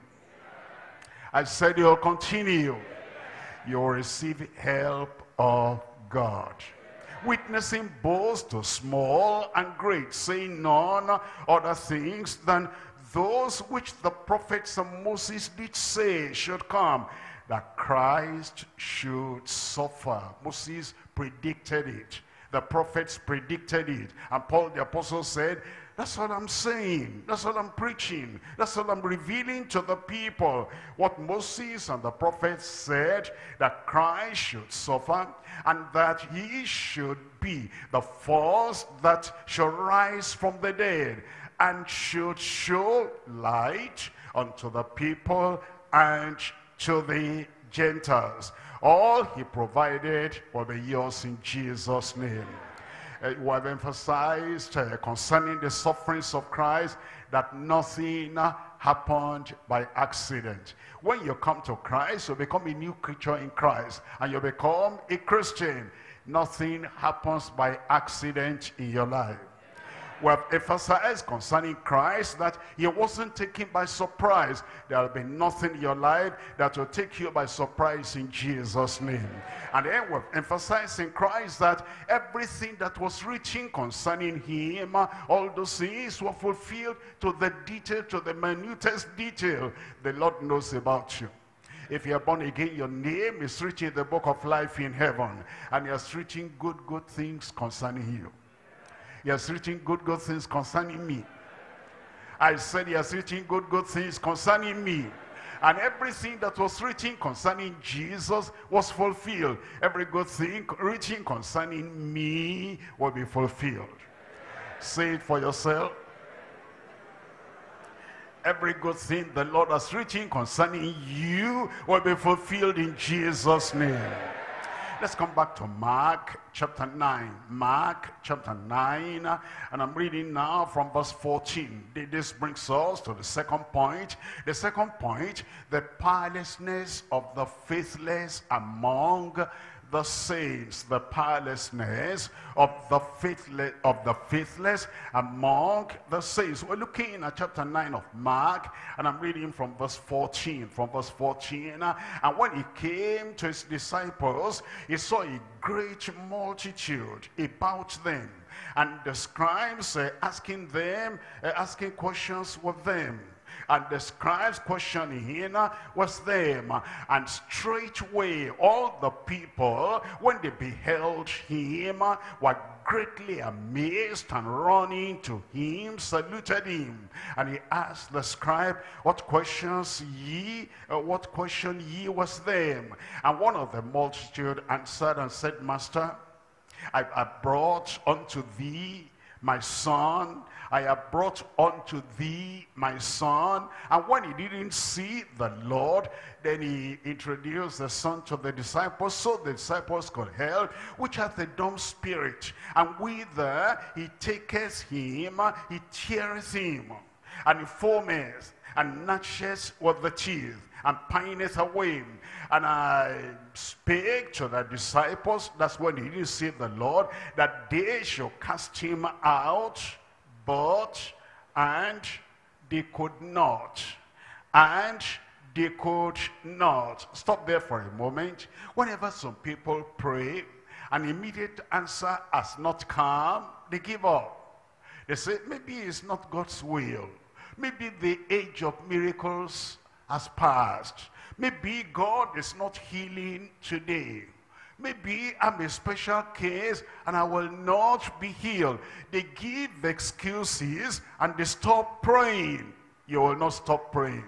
I said you'll continue. You'll receive help of God. Witnessing both to small and great, saying none other things than those which the prophets and Moses did say should come, that Christ should suffer. Moses predicted it. The prophets predicted it. And Paul the apostle said, that's what I'm saying. That's what I'm preaching. That's what I'm revealing to the people. What Moses and the prophets said, that Christ should suffer and that he should be the first that shall rise from the dead and should show light unto the people and to the Gentiles. All he provided will be yours in Jesus' name. Uh, we have emphasized uh, concerning the sufferings of Christ that nothing uh, happened by accident. When you come to Christ, you become a new creature in Christ and you become a Christian. Nothing happens by accident in your life. We have emphasized concerning Christ that he wasn't taken by surprise. There will be nothing in your life that will take you by surprise in Jesus' name. And then we have emphasized in Christ that everything that was written concerning him, all those things were fulfilled to the detail, to the minutest detail. The Lord knows about you. If you are born again, your name is written in the book of life in heaven. And he has written good, good things concerning you. He has written good, good things concerning me. I said he has written good, good things concerning me. And everything that was written concerning Jesus was fulfilled. Every good thing written concerning me will be fulfilled. Say it for yourself. Every good thing the Lord has written concerning you will be fulfilled in Jesus' name. Let's come back to Mark chapter nine. Mark chapter nine, and I'm reading now from verse fourteen. This brings us to the second point. The second point, the powerlessness of the faithless among the saints. The powerlessness of the faithless of the faithless among the saints. We're looking at chapter nine of Mark, and I'm reading from verse fourteen. From verse fourteen, and when he came to his disciples, he saw a great multitude about them, and the scribes uh, asking them, uh, asking questions with them. And the scribes questioning him was them. And straightway all the people, when they beheld him, were greatly amazed, and running to him, saluted him. And he asked the scribe, what questions ye, uh, what question ye was them? And one of the multitude answered and said, Master, I, I brought unto thee my son. I have brought unto thee my son. And when he didn't see the Lord, then he introduced the son to the disciples, so the disciples could help, which hath a dumb spirit. And whither he taketh him, he teareth him, and he foameth, and gnasheth with the teeth, and pineth away. And I spake to the disciples, that's when he didn't see the Lord, that they should cast him out, but, and they could not, and they could not. Stop there for a moment. Whenever some people pray, an immediate answer has not come, they give up. They say, maybe it's not God's will. Maybe the age of miracles has passed. Maybe God is not healing today. Maybe I'm a special case and I will not be healed. They give excuses and they stop praying. You will not stop praying.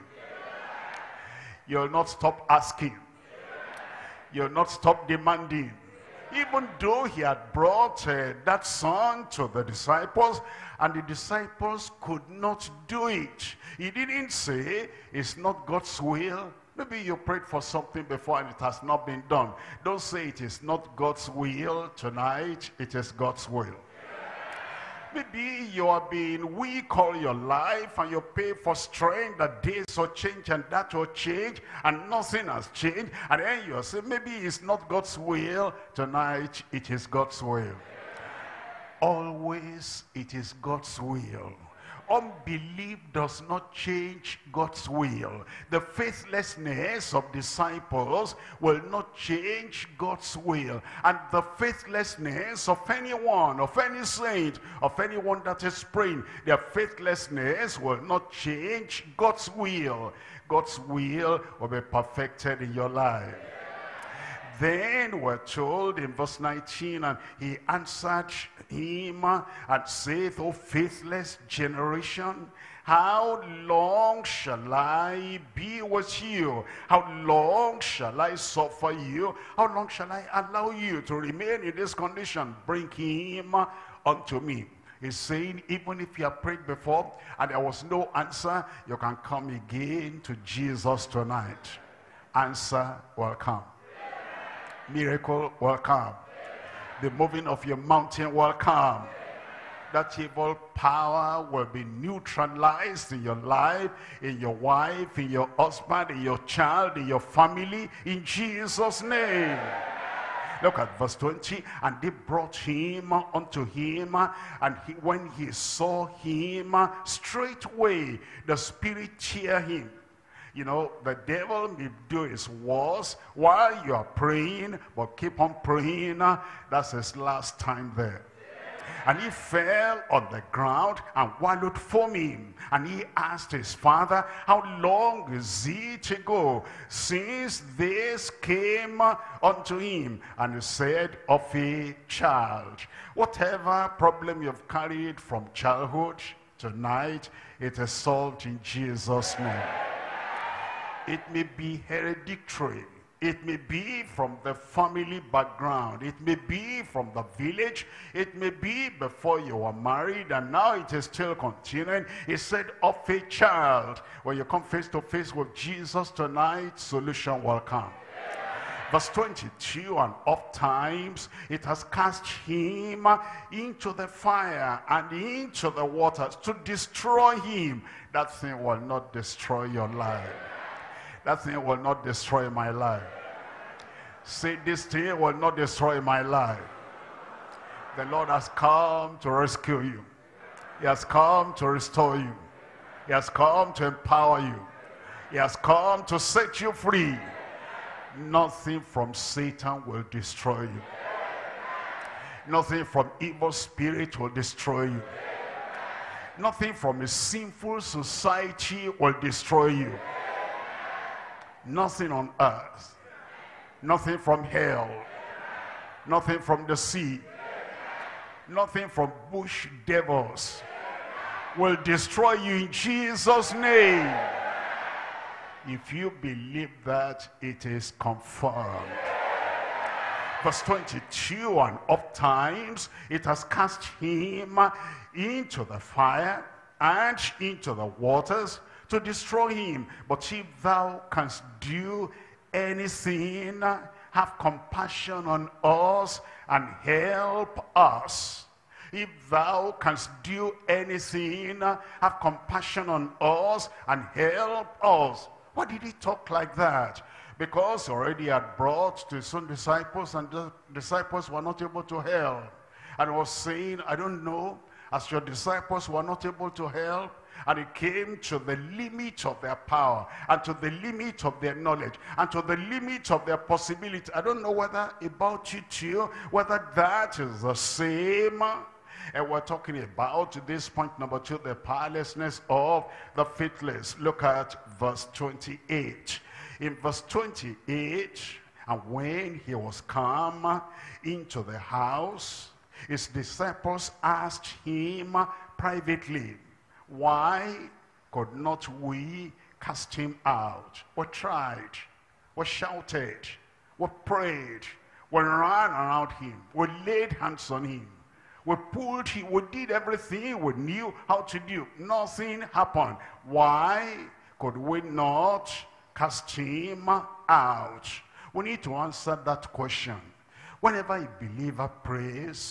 You will not stop asking. You will not stop demanding. Even though he had brought uh, that son to the disciples, and the disciples could not do it. He didn't say, it's not God's will. Maybe you prayed for something before and it has not been done. Don't say it is not God's will tonight, it is God's will. Maybe you have been weak all your life and you pay for strength that this will change and that will change and nothing has changed. And then you say, maybe it's not God's will. Tonight, it is God's will. Always, it is God's will. Unbelief does not change God's will. The faithlessness of disciples will not change God's will. And the faithlessness of anyone, of any saint, of anyone that is praying, their faithlessness will not change God's will. God's will will be perfected in your life. Then we're told in verse nineteen, and he answered him and saith, O faithless generation, how long shall I be with you? How long shall I suffer you? How long shall I allow you to remain in this condition? Bring him unto me. He's saying, even if you have prayed before and there was no answer, you can come again to Jesus tonight. Answer will come. Miracle will come. The moving of your mountain will come. That evil power will be neutralized in your life, in your wife, in your husband, in your child, in your family, in Jesus' name. Look at verse twenty. And they brought him unto him, and he, when he saw him, straightway the spirit cheered him. You know, the devil may do his worst while you are praying, but keep on praying. That's his last time there. And he fell on the ground and wallowed foaming. And he asked his father, how long is it ago since this came unto him? And he said, of a child. Whatever problem you've carried from childhood, tonight it is solved in Jesus' name. It may be hereditary. It may be from the family background. It may be from the village. It may be before you were married, and now it is still continuing. He said, of a child. When you come face to face with Jesus tonight, solution will come. Verse twenty-two, and oft times it has cast him into the fire and into the waters to destroy him. That thing will not destroy your life. That thing will not destroy my life. Say, this thing will not destroy my life. The Lord has come to rescue you. He has come to restore you. He has come to empower you. He has come to set you free. Nothing from Satan will destroy you. Nothing from evil spirit will destroy you. Nothing from a sinful society will destroy you. Nothing on earth, nothing from hell, nothing from the sea, nothing from bush devils will destroy you in Jesus' name. If you believe that, it is confirmed. Verse twenty-two, and oft times it has cast him into the fire and into the waters to destroy him. But if thou canst do anything, have compassion on us and help us. If thou canst do anything, have compassion on us and help us. Why did he talk like that? Because already had brought to his own disciples, and the disciples were not able to help. And was saying, I don't know, as your disciples were not able to help, and it came to the limit of their power, and to the limit of their knowledge, and to the limit of their possibility. I don't know whether about you too, whether that is the same. And we're talking about, this point number two, the powerlessness of the faithless. Look at verse twenty-eight. In verse twenty-eight, and when he was come into the house, his disciples asked him privately, why could not we cast him out? We tried, we shouted, we prayed, we ran around him, we laid hands on him, we pulled him, we did everything we knew how to do. Nothing happened. Why could we not cast him out? We need to answer that question. Whenever a believer prays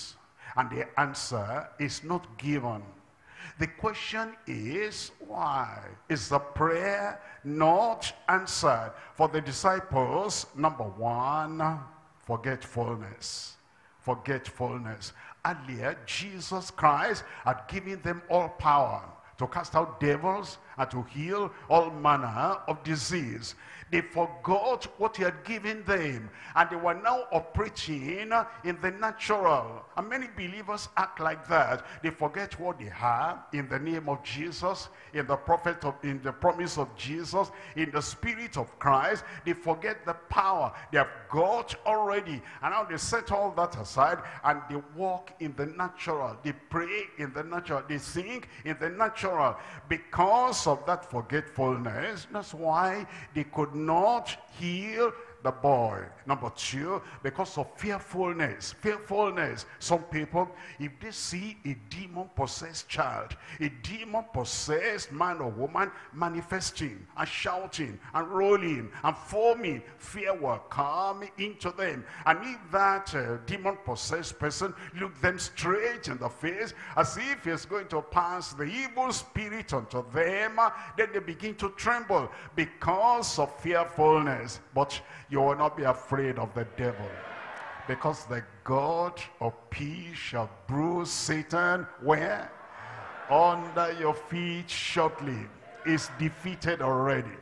and the answer is not given. The question is, why is the prayer not answered? For the disciples, number one, forgetfulness. Forgetfulness. Earlier, Jesus Christ had given them all power to cast out devils and to heal all manner of disease. They forgot what he had given them, and they were now operating in the natural. And many believers act like that. They forget what they have in the name of Jesus, in the prophet of, in the promise of Jesus, in the Spirit of Christ. They forget the power they have got already, and now they set all that aside and they walk in the natural. They pray in the natural. They sing in the natural. Because of that forgetfulness, that's why they could not heal the boy. Number two, because of fearfulness. Fearfulness. Some people, if they see a demon-possessed child, a demon-possessed man or woman manifesting and shouting and rolling and foaming, fear will come into them. And if that uh, demon-possessed person look them straight in the face as if he's going to pass the evil spirit onto them, then they begin to tremble because of fearfulness. But you will not be afraid of the devil, because the God of peace shall bruise Satan where? Under your feet shortly. Is defeated already.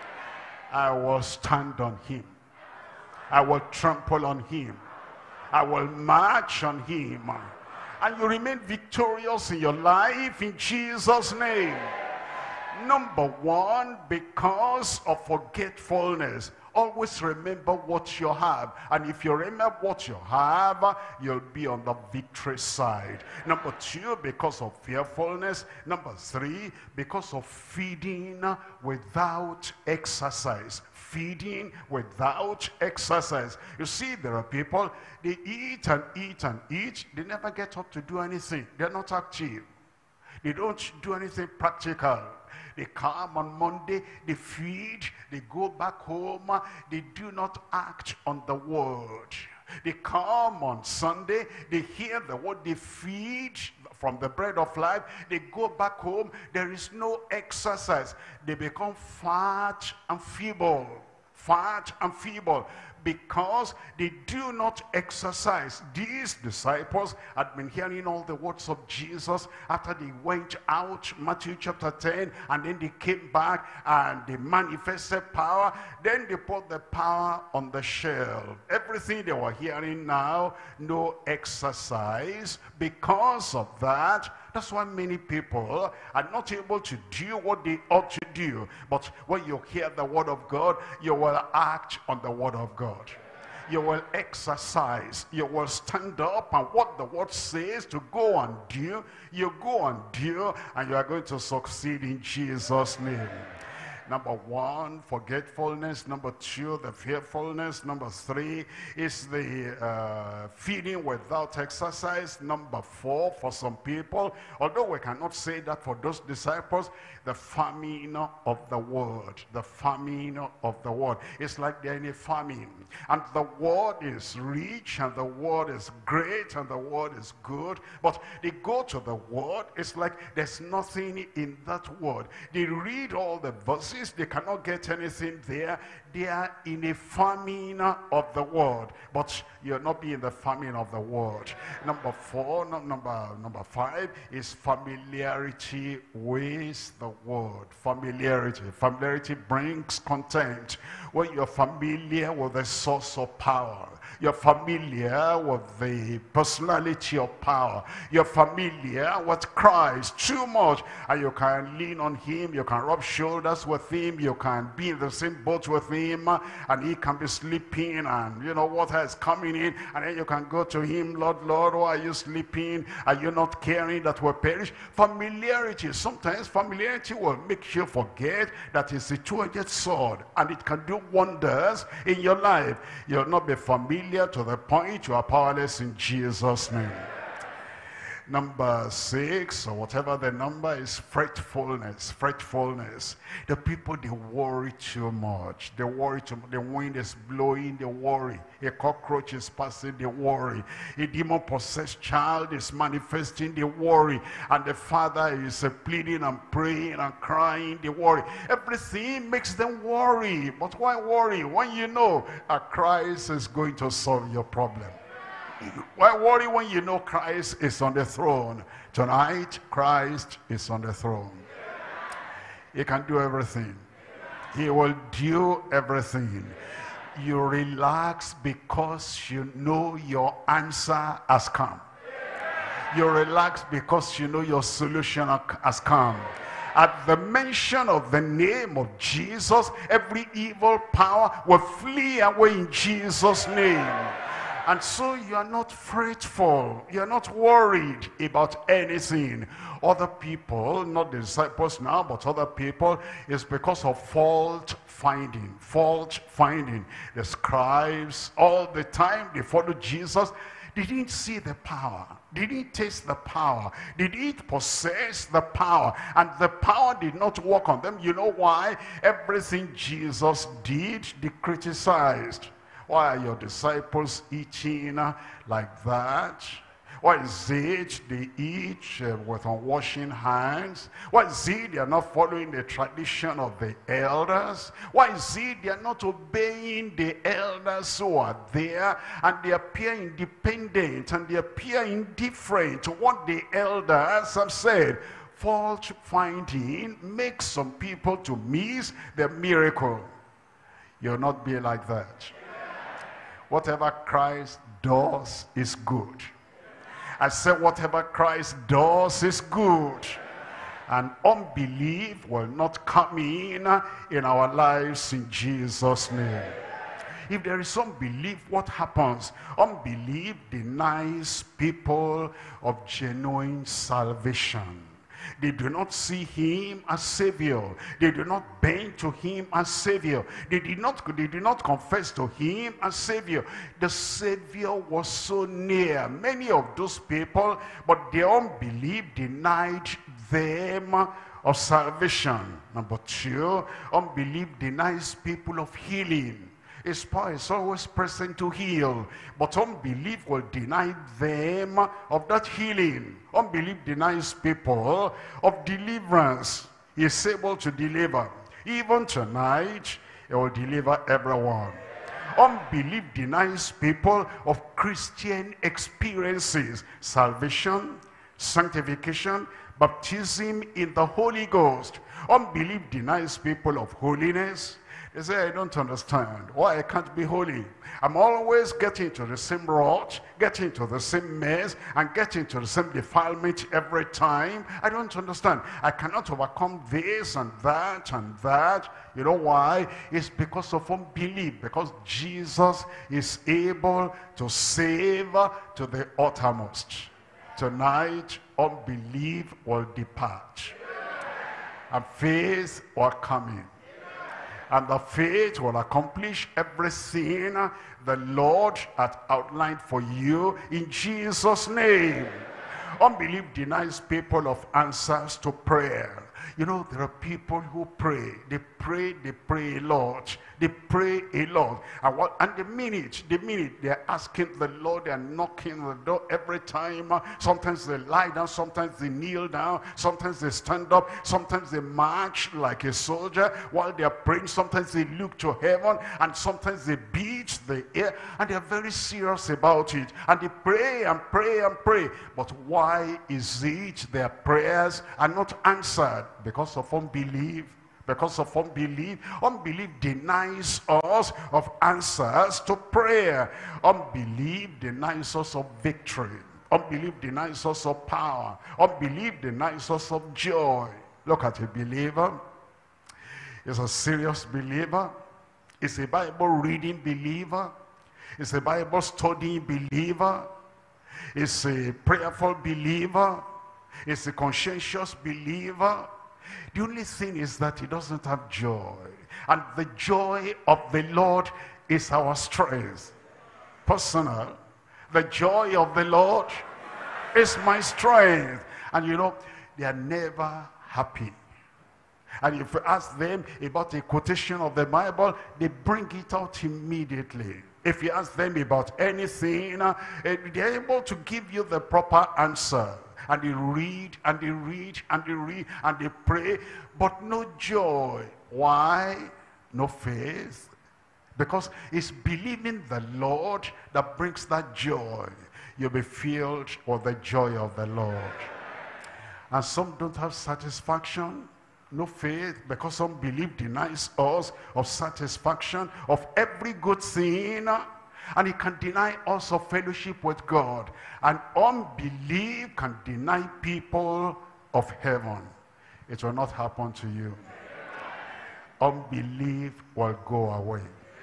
I will stand on him. I will trample on him. I will march on him. And you remain victorious in your life in Jesus' name. Number one, because of forgetfulness. Always remember what you have. And if you remember what you have, you'll be on the victory side. Number two, because of fearfulness. Number three, because of feeding without exercise. Feeding without exercise. You see, there are people, they eat and eat and eat. They never get up to do anything. They're not active. They don't do anything practical. They come on Monday, they feed, they go back home, they do not act on the word. They come on Sunday, they hear the word, they feed from the bread of life, they go back home, there is no exercise. They become fat and feeble, fat and feeble. Because they do not exercise. These disciples had been hearing all the words of Jesus after they went out, Matthew chapter ten, and then they came back and they manifested power. Then they put the power on the shelf. Everything they were hearing now, no exercise. Because of that, that's why many people are not able to do what they ought to do. But when you hear the word of God, you will act on the word of God. You will exercise. You will stand up, and what the word says to go and do, you go and do, and you are going to succeed in Jesus' name. Number one, forgetfulness. Number two, the fearfulness. Number three is the uh, feeding without exercise. Number four, for some people, although we cannot say that for those disciples, the famine of the word. The famine of the word. It's like they're in a famine. And the word is rich, and the word is great, and the word is good. But they go to the word, it's like there's nothing in that word. They read all the verses, they cannot get anything there. They are in a famine of the word, but you'll not be in the famine of the word. Number four, no, number number five is familiarity with the word. Familiarity. Familiarity brings contempt. When you're familiar with the source of power, you're familiar with the personality of power, you're familiar with Christ too much, and you can lean on him, you can rub shoulders with him, you can be in the same boat with him, and he can be sleeping, and you know water is coming in, and then you can go to him, Lord, Lord, why are you sleeping? Are you not caring that we perish? Familiarity. Sometimes familiarity will make you forget that it's a two-edged sword, and it can do wonders in your life. You'll not be familiar to the point you are powerless in Jesus' name. Number six, or whatever the number is, fretfulness. Fretfulness. The people, they worry too much. They worry too much. The wind is blowing, they worry. A cockroach is passing, they worry. A demon-possessed child is manifesting, they worry. And the father is uh, pleading and praying and crying, they worry. Everything makes them worry. But why worry when you know a Christ is going to solve your problem? Why worry when you know Christ is on the throne? Tonight, Christ is on the throne. He can do everything. He will do everything. You relax because you know your answer has come. You relax because you know your solution has come. At the mention of the name of Jesus, every evil power will flee away in Jesus' name. And so you are not fretful. You are not worried about anything. Other people, not the disciples now, but other people, is because of fault finding. Fault finding. The scribes, all the time, they follow Jesus. They didn't see the power. They didn't taste the power. They didn't possess the power. And the power did not work on them. You know why? Everything Jesus did, they criticized. Why are your disciples eating like that? Why is it they eat uh, with unwashing hands? Why is it they are not following the tradition of the elders? Why is it they are not obeying the elders who are there, and they appear independent and they appear indifferent to what the elders have said? Fault finding makes some people to miss the miracle. You'll not be like that. Whatever Christ does is good. I said whatever Christ does is good. And unbelief will not come in in our lives in Jesus' name. If there is unbelief, what happens? Unbelief denies people of genuine salvation. They do not see him as Savior. They do not bend to him as Savior. They did not, they did not confess to him as Savior. The Savior was so near. Many of those people, but their unbelief denied them of salvation. Number two, unbelief denies people of healing. His power is always present to heal, but unbelief will deny them of that healing. Unbelief denies people of deliverance. He is able to deliver. Even tonight, he will deliver everyone. Unbelief denies people of Christian experiences, salvation, sanctification, baptism in the Holy Ghost. Unbelief denies people of holiness. They say, I don't understand why I can't be holy. I'm always getting to the same rot, getting to the same mess, and getting to the same defilement every time. I don't understand. I cannot overcome this and that and that. You know why? It's because of unbelief. Because Jesus is able to save to the uttermost. Tonight, unbelief will depart. And faith will come in. And the faith will accomplish everything the Lord has outlined for you in Jesus' name. Unbelief denies people of answers to prayer. You know, there are people who pray. They pray, they pray a lot. They pray a lot. And, what, and the minute, the minute they're asking the Lord, they're knocking the door every time. Sometimes they lie down, sometimes they kneel down, sometimes they stand up, sometimes they march like a soldier while they're praying. Sometimes they look to heaven, and sometimes they beat the air, and they're very serious about it. And they pray and pray and pray. But why is it their prayers are not answered? Because of unbelief. Because of unbelief. Unbelief denies us of answers to prayer. Unbelief denies us of victory. Unbelief denies us of power. Unbelief denies us of joy. Look at a believer. He's a serious believer. He's a Bible reading believer. He's a Bible studying believer. He's a prayerful believer. He's a conscientious believer. The only thing is that he doesn't have joy. And the joy of the Lord is our strength. Personal. The joy of the Lord is my strength. And you know, they are never happy. And if you ask them about a quotation of the Bible, they bring it out immediately. If you ask them about anything, uh, they're able to give you the proper answer. And they read, and they read, and they read, and they pray, but no joy. Why? No faith. Because it's believing the Lord that brings that joy. You'll be filled with the joy of the Lord. And some don't have satisfaction, no faith, because unbelief denies us of satisfaction, of every good thing. And it can deny us of fellowship with God. And unbelief can deny people of heaven. It will not happen to you. Unbelief will go away.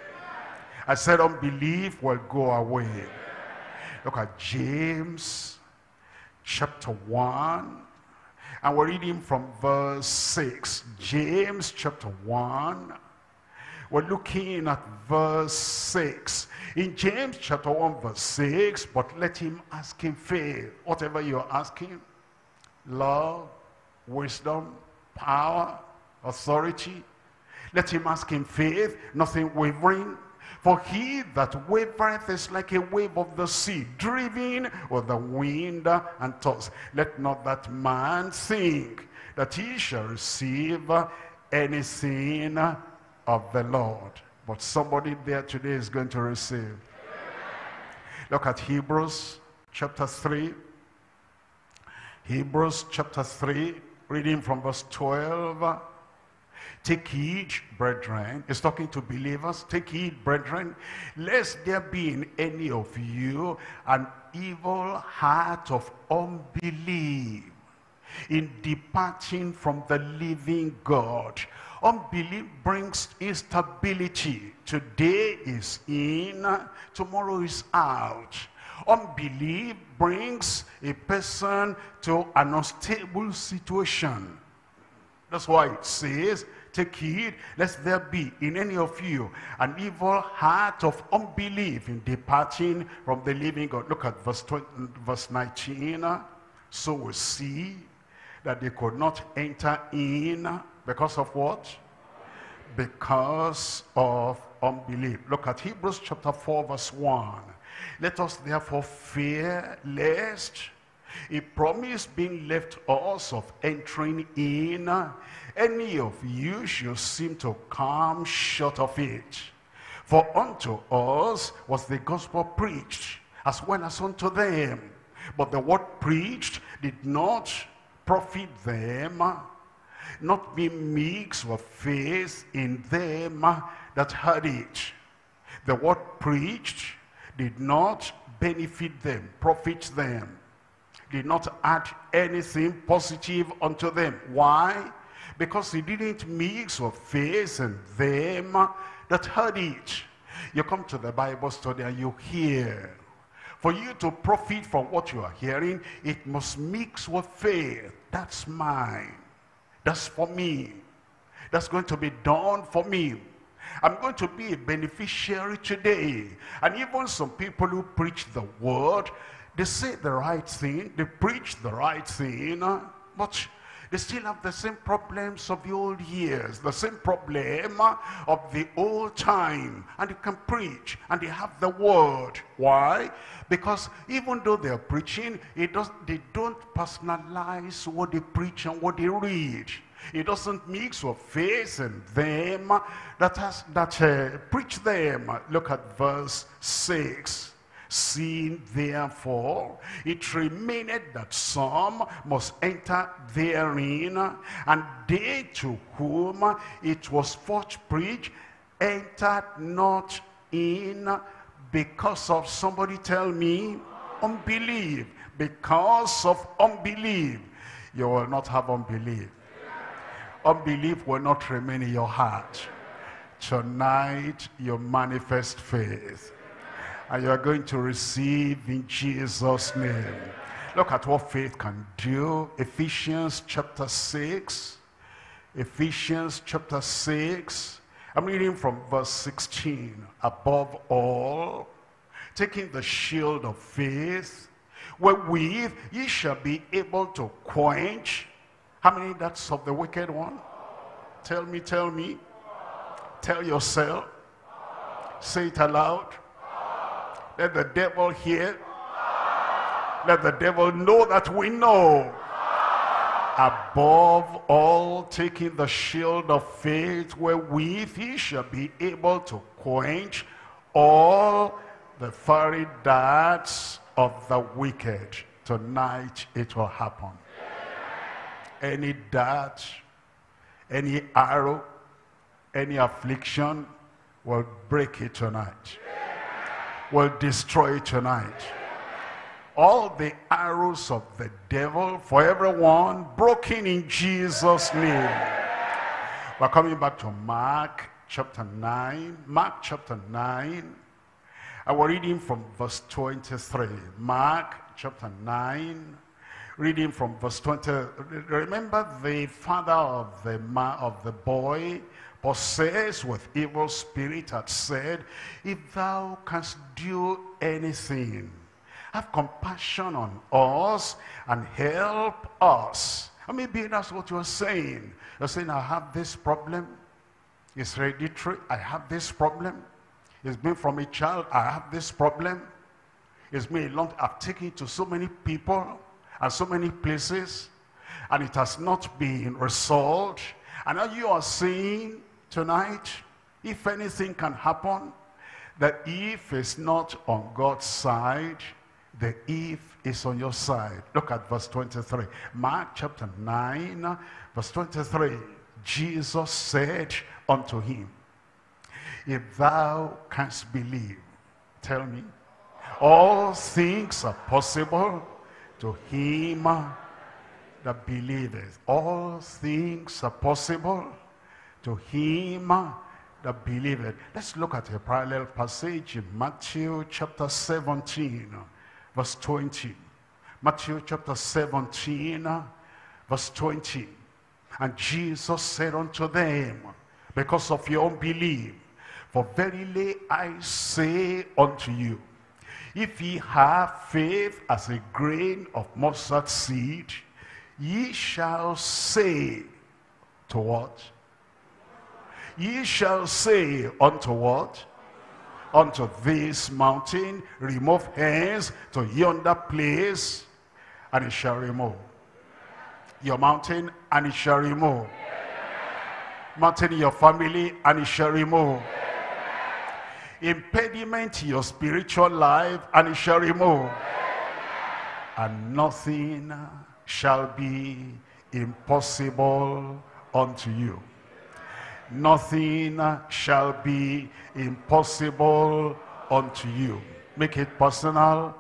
I said unbelief will go away. Look at James chapter one. And we're reading from verse six. James chapter one. We're looking at verse six. In James chapter one verse six, but let him ask in faith. Whatever you're asking, love, wisdom, power, authority, let him ask in faith, nothing wavering. For he that wavereth is like a wave of the sea, driven with the wind and tossed. Let not that man think that he shall receive anything of the Lord. But somebody there today is going to receive. Look at Hebrews chapter three. Hebrews chapter three, reading from verse twelve. Take heed, brethren. It's talking to believers. Take heed, brethren, lest there be in any of you an evil heart of unbelief in departing from the living God. Unbelief brings instability. Today is in, tomorrow is out. Unbelief brings a person to an unstable situation. That's why it says, take heed, lest there be in any of you an evil heart of unbelief in departing from the living God. Look at verse twenty, verse nineteen. So we see that they could not enter in because of what? Because of unbelief. Look at Hebrews chapter four verse one. Let us therefore fear lest a promise being left us of entering in, any of you should seem to come short of it. For unto us was the gospel preached, as well as unto them. But the word preached did not profit them, not be mixed with faith in them that heard it. The word preached did not benefit them, profit them, did not add anything positive unto them. Why? Because he didn't mix with faith in them that heard it. You come to the Bible study and you hear. For you to profit from what you are hearing, it must mix with faith. That's mine. That's for me. That's going to be done for me. I'm going to be a beneficiary today. And even some people who preach the word, they say the right thing, they preach the right thing, but they still have the same problems of the old years, the same problem of the old time. And they can preach, and they have the word. Why? Because even though they are preaching, it does, they don't personalize what they preach and what they read. It doesn't mix with faith in them that, has, that uh, preach them. Look at verse six. Seeing therefore it remaineth that some must enter therein, and they to whom it was first preached entered not in because of, somebody tell me, unbelief. Because of unbelief. You will not have unbelief. Unbelief will not remain in your heart. Tonight you manifest faith. And you are going to receive in Jesus' name. Look at what faith can do. Ephesians chapter six. Ephesians chapter six. I'm reading from verse sixteen. Above all, taking the shield of faith, wherewith ye shall be able to quench. How many that's of the wicked one? Tell me, tell me. Tell yourself. Say it aloud. Let the devil hear. Let the devil know that we know. Above all, taking the shield of faith, wherewith he shall be able to quench all the fiery darts of the wicked. Tonight it will happen. Any dart, any arrow, any affliction will break it tonight. Will destroy it tonight. All the arrows of the devil for everyone broken in Jesus' name. We're coming back to Mark chapter nine. Mark chapter nine. And we're reading from verse twenty-three. Mark chapter nine. Reading from verse twenty. Remember the father of the man of the boy possessed with evil spirit had said, if thou canst do anything, have compassion on us and help us. And maybe that's what you're saying. You're saying, I have this problem. It's hereditary. I have this problem. It's been from a child. I have this problem. It's been a long time. I've taken it to so many people and so many places, and it has not been resolved. And now you are saying tonight, if anything can happen, that if it's not on God's side, the if is on your side. Look at verse twenty-three. Mark chapter nine, verse twenty-three. Jesus said unto him, if thou canst believe, tell me, all things are possible to him that believeth. All things are possible to him that believeth. Let's look at a parallel passage in Matthew chapter seventeen. Verse twenty. Matthew chapter seventeen, verse twenty. And Jesus said unto them, because of your unbelief, for verily I say unto you, if ye have faith as a grain of mustard seed, ye shall say to what? Ye shall say unto what? Unto this mountain, remove hence to yonder place, and it shall remove. Your mountain, and it shall remove. Mountain in your family, and it shall remove. Impediment in your spiritual life, and it shall remove. And nothing shall be impossible unto you. Nothing shall be impossible unto you. Make it personal.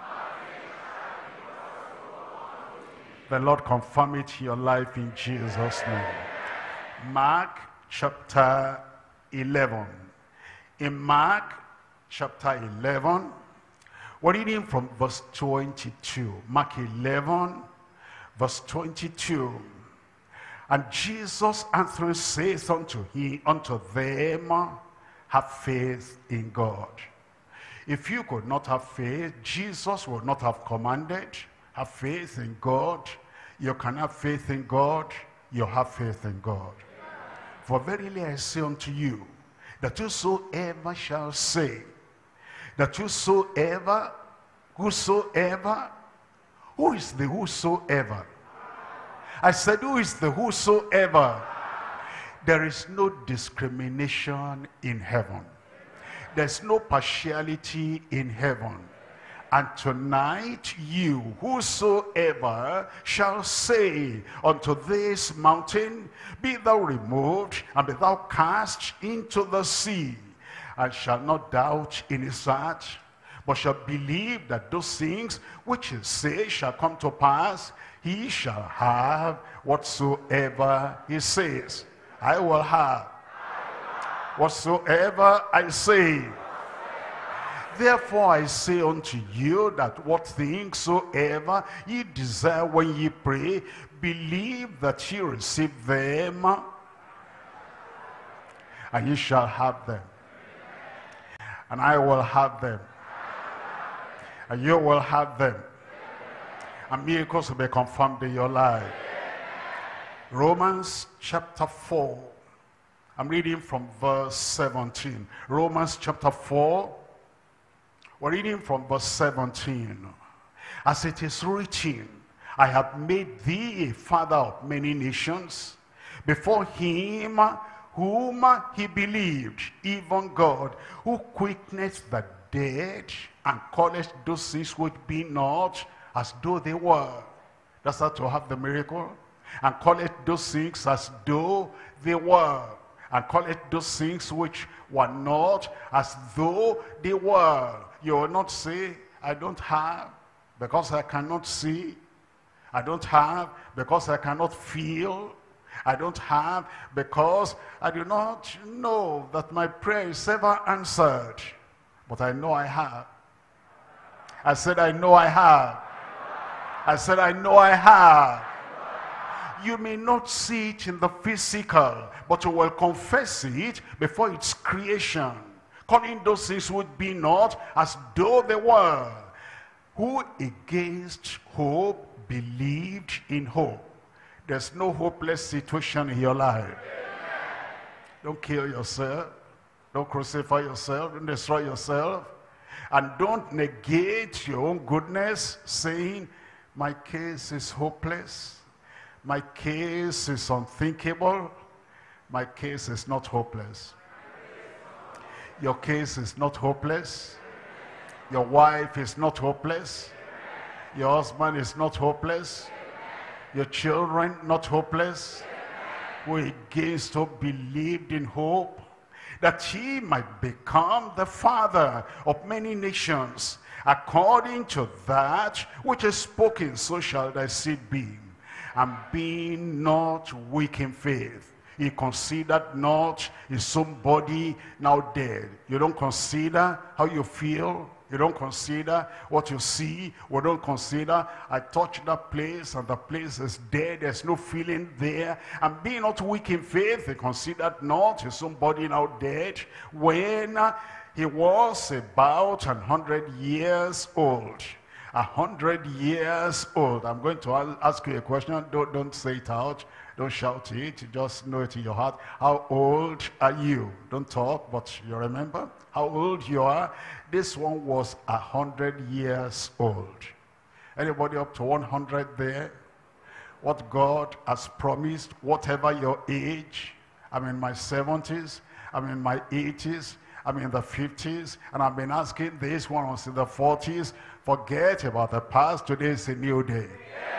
The Lord confirm it in your life in Jesus' name. Mark chapter eleven. In Mark chapter eleven, we're reading from verse twenty-two. Mark eleven, verse twenty-two. And Jesus answering saith unto him, unto them, have faith in God. If you could not have faith, Jesus would not have commanded, have faith in God. You can have faith in God, you have faith in God. For verily I say unto you, that whosoever shall say, that whosoever, whosoever, who is the whosoever? I said, who is the whosoever? There is no discrimination in heaven. There's no partiality in heaven. And tonight you, whosoever shall say unto this mountain, be thou removed, and be thou cast into the sea, and shall not doubt in his heart, but shall believe that those things which he says shall come to pass, he shall have whatsoever he says. I will have whatsoever I say. Therefore I say unto you that what things soever ye desire when ye pray, believe that ye receive them, and ye shall have them. And I will have them. And you will have them. And miracles will be confirmed in your life. Romans chapter four. I'm reading from verse seventeen. Romans chapter four. We're reading from verse seventeen. As it is written, I have made thee a father of many nations, before him whom he believed, even God, who quickeneth the dead, and calleth those things which be not as though they were. That's how to have the miracle. And calleth those things as though they were. And calleth those things which were not as though they were. You will not say, I don't have because I cannot see. I don't have because I cannot feel. I don't have because I do not know that my prayer is ever answered. But I know I have. I said, I know I have. I said, I know I have. You may not see it in the physical, but you will confess it before its creation. Calling those things which be not as though they were. Who against hope believed in hope. There's no hopeless situation in your life. Don't kill yourself. Don't crucify yourself. Don't destroy yourself. And don't negate your own goodness, saying, my case is hopeless. My case is unthinkable. My case is not hopeless. Your case is not hopeless. Your wife is not hopeless. Your husband is not hopeless. Your children not hopeless. Who against hope believed in hope, that he might become the father of many nations, according to that which is spoken, so shall thy seed be. And being not weak in faith, he considered not his own body now dead. You don't consider how you feel. You don't consider what you see. We don't consider, I touched that place and the place is dead. There's no feeling there. And being not weak in faith, he considered not his own body now dead, when he was about a hundred years old. A hundred years old. I'm going to ask you a question. Don't, don't say it out. Don't shout it. Just know it in your heart. How old are you? Don't talk, but you remember how old you are. This one was a hundred years old. Anybody up to one hundred there? What God has promised, whatever your age. I'm in my seventies. I'm in my eighties. I'm in the fifties. And I've been asking this one was in the forties. Forget about the past. Today is a new day.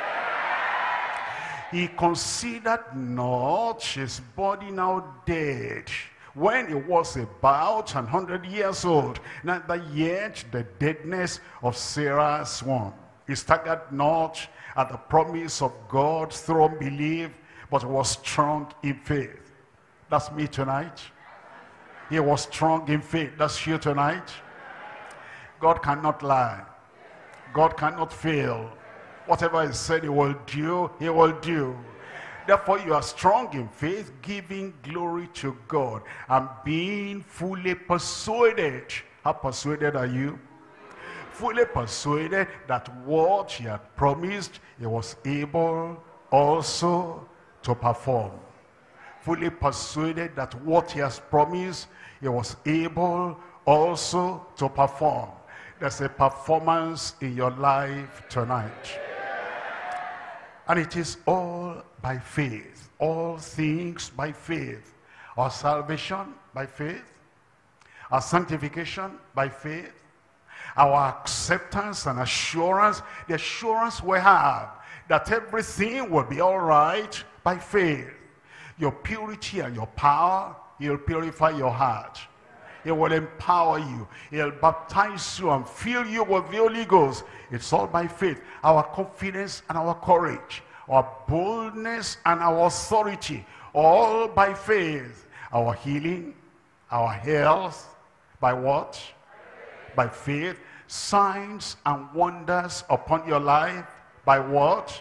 He considered not his body now dead, when he was about a hundred years old, neither yet the deadness of Sarah's womb. He staggered not at the promise of God through unbelief, but was strong in faith. That's me tonight. He was strong in faith. That's you tonight. God cannot lie. God cannot fail. Whatever he said he will do, he will do. Therefore you are strong in faith, giving glory to God, and being fully persuaded. How persuaded are you? Fully persuaded that what he had promised, he was able also to perform. Fully persuaded that what he has promised, he was able also to perform. There's a performance in your life tonight. And it is all by faith. All things by faith. Our salvation by faith. Our sanctification by faith. Our acceptance and assurance. The assurance we have that everything will be all right by faith. Your purity and your power, he'll purify your heart. He will empower you. He'll baptize you and fill you with the Holy Ghost. It's all by faith. Our confidence and our courage. Our boldness and our authority. All by faith. Our healing. Our health. By what? By faith. Signs and wonders upon your life. By what?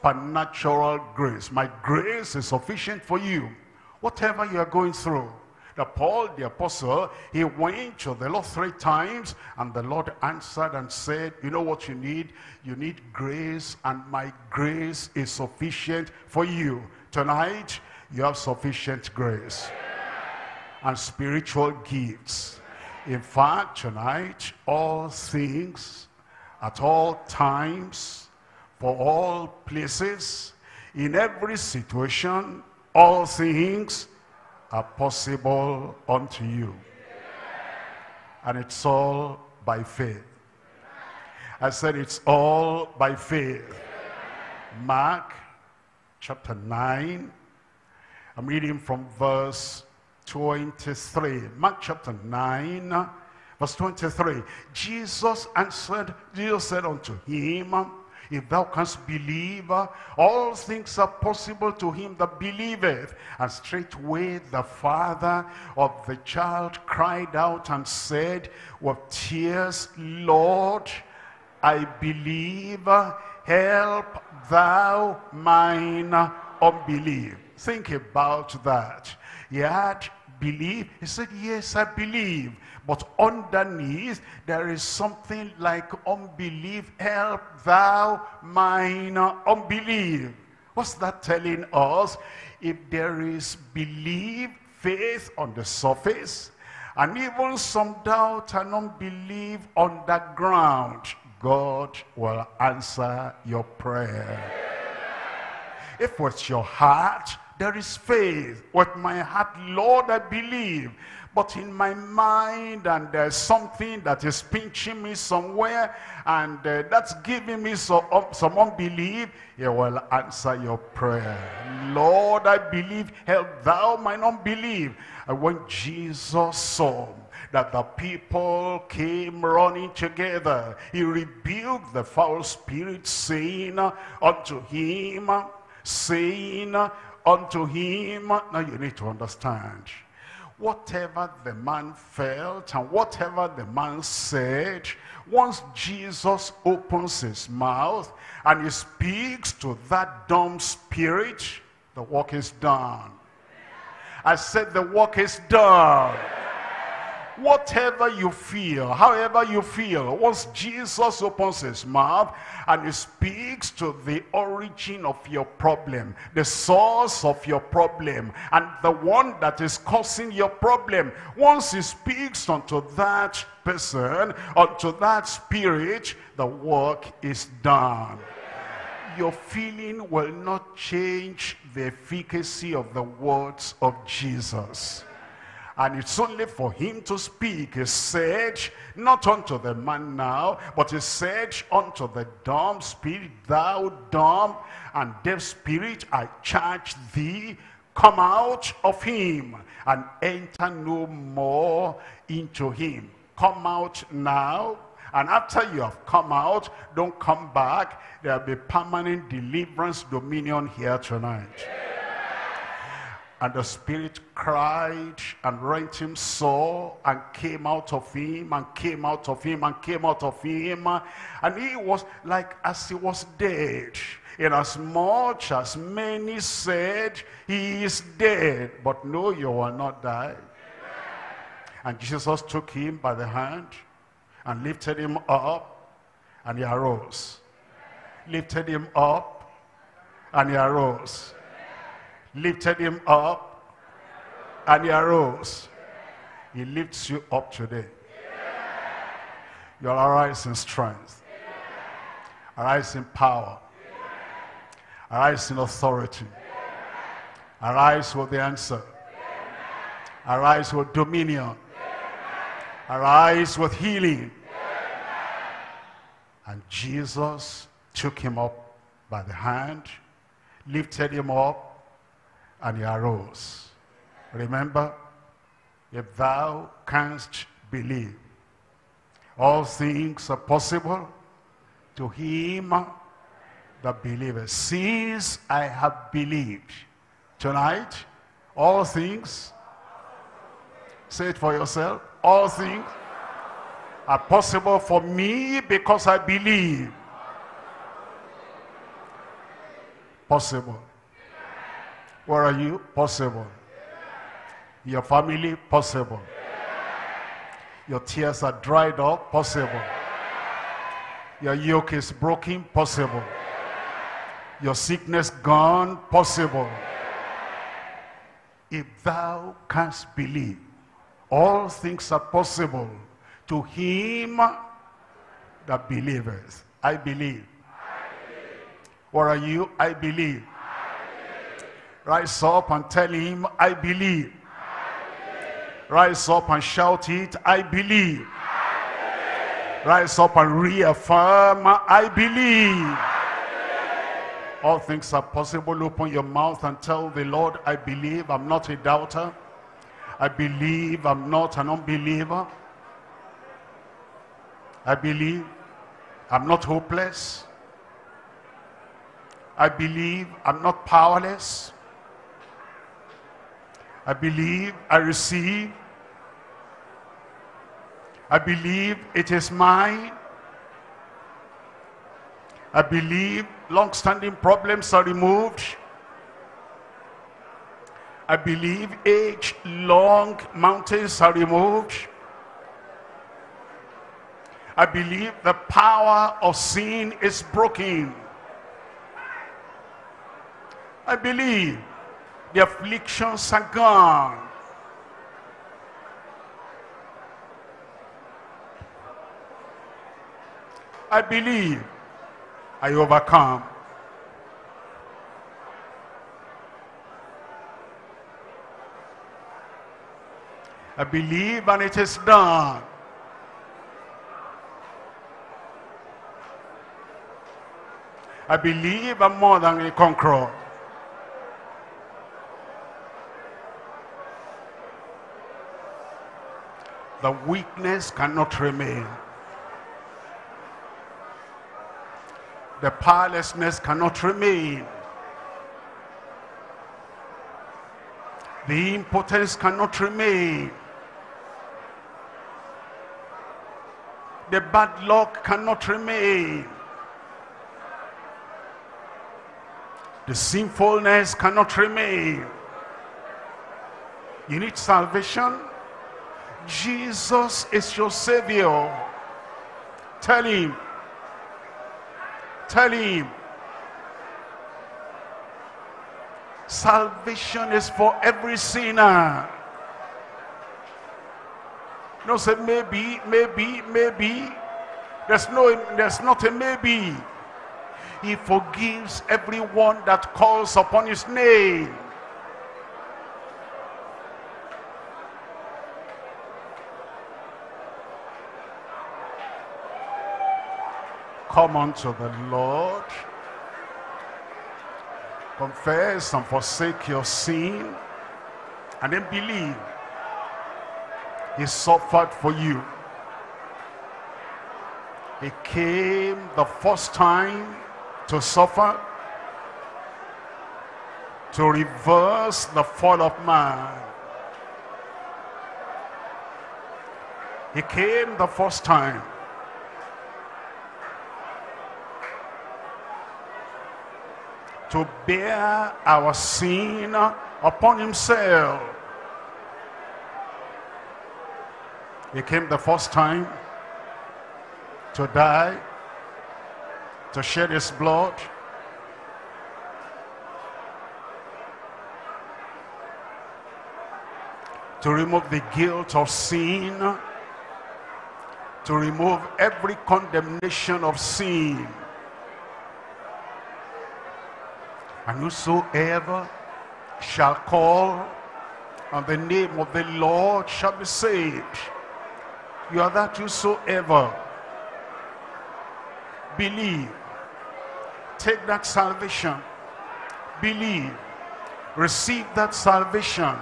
Supernatural grace. My grace is sufficient for you. Whatever you are going through. That Paul the apostle, he went to the Lord three times, and the Lord answered and said, you know what you need? You need grace, and my grace is sufficient for you. Tonight, you have sufficient grace and spiritual gifts. In fact, tonight, all things, at all times, for all places, in every situation, all things are possible unto you. And it's all by faith. I said it's all by faith. Mark chapter nine. I'm reading from verse twenty-three. Mark chapter nine, verse twenty-three. Jesus answered, Jesus said unto him, if thou canst believe, all things are possible to him that believeth. And straightway the father of the child cried out and said with tears, Lord, I believe, help thou mine unbelief. Think about that. He had belief. He said, yes, I believe. But underneath, there is something like unbelief. Help thou mine unbelief. What's that telling us? If there is belief, faith on the surface, and even some doubt and unbelief underground, God will answer your prayer. If with your heart there is faith, with my heart, Lord, I believe, but in my mind, and there's something that is pinching me somewhere, and uh, that's giving me so, uh, some unbelief, he will answer your prayer. Lord, I believe, help thou mine unbelief. And when Jesus saw that the people came running together, he rebuked the foul spirit, saying unto him, saying unto him, now you need to understand, whatever the man felt and whatever the man said, once Jesus opens his mouth and he speaks to that dumb spirit, the work is done. I said the work is done. Whatever you feel, however you feel, once Jesus opens his mouth and he speaks to the origin of your problem, the source of your problem, and the one that is causing your problem, once he speaks unto that person, unto that spirit, the work is done. Your feeling will not change the efficacy of the words of Jesus. And it's only for him to speak. He said, not unto the man now, but he said unto the dumb spirit, thou dumb and deaf spirit, I charge thee, come out of him and enter no more into him. Come out now. And after you have come out, don't come back. There will be permanent deliverance dominion here tonight. And the spirit cried and rent him sore and came out of him and came out of him and came out of him. And he was like as he was dead. Inasmuch as many said, he is dead. But no, you will not die. And Jesus took him by the hand and lifted him up, and he arose. Lifted him up, and he arose. Lifted him up, and he arose. He lifts you up today. You'll arise in strength. Arise in power. Arise in authority. Arise with the answer. Arise with dominion. Arise with healing. And Jesus took him up by the hand, lifted him up, and he arose. Remember, if thou canst believe, all things are possible to him that believeth. Since I have believed, tonight, all things, say it for yourself, all things are possible for me because I believe. Possible. Where are you? Possible. Your family, possible. Your tears are dried up, possible. Your yoke is broken, possible. Your sickness gone, possible. If thou canst believe, all things are possible to him that believeth. I believe. I believe. What are you? I believe. I believe. Rise up and tell him, I believe. I believe. Rise up and shout it, I believe. I believe. Rise up and reaffirm, I believe. I believe. All things are possible. Open your mouth and tell the Lord, I believe. I'm not a doubter. I believe I'm not an unbeliever. I believe I'm not hopeless. I believe I'm not powerless. I believe I receive. I believe it is mine. I believe long-standing problems are removed. I believe age-long mountains are removed. I believe the power of sin is broken. I believe the afflictions are gone. I believe I overcome. I believe and it is done. I believe I'm more than a conqueror. The weakness cannot remain. The powerlessness cannot remain. The impotence cannot remain. The bad luck cannot remain. The sinfulness cannot remain. You need salvation? Jesus is your Savior. Tell him. Tell him. Salvation is for every sinner. No, say maybe, maybe, maybe. There's no, there's not a maybe. He forgives everyone that calls upon his name. Come unto the Lord. Confess and forsake your sin. And then believe he suffered for you. He came the first time to suffer, to reverse the fall of man. He came the first time to bear our sin upon himself. He came the first time to die, to shed his blood, to remove the guilt of sin, to remove every condemnation of sin. And whosoever shall call on the name of the Lord shall be saved. You are that whosoever. Believe. Take that salvation. Believe. Receive that salvation.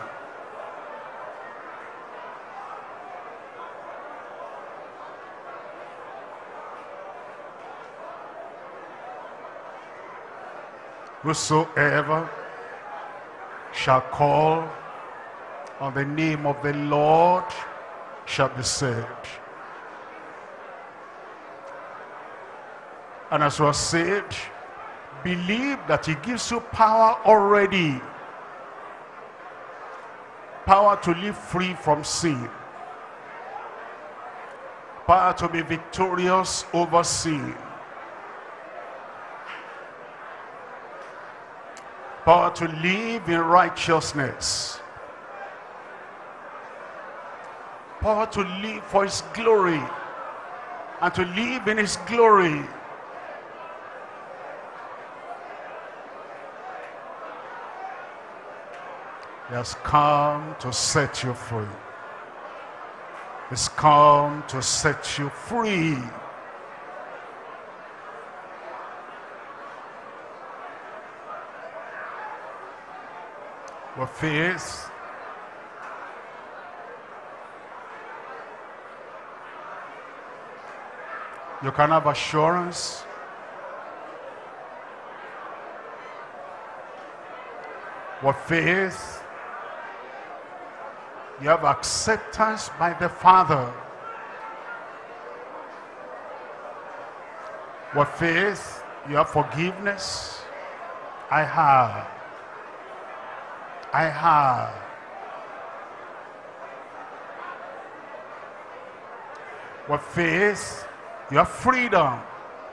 Whosoever shall call on the name of the Lord shall be saved. And as you are saved, believe that he gives you power already. power to live free from sin. Power to be victorious over sin. Power to live in righteousness. Power to live for his glory and to live in his glory. He has come to set you free. He's come to set you free. With faith, you can have assurance. With faith, you have acceptance by the Father. With faith, you have forgiveness. I have. I have. With faith, you have freedom.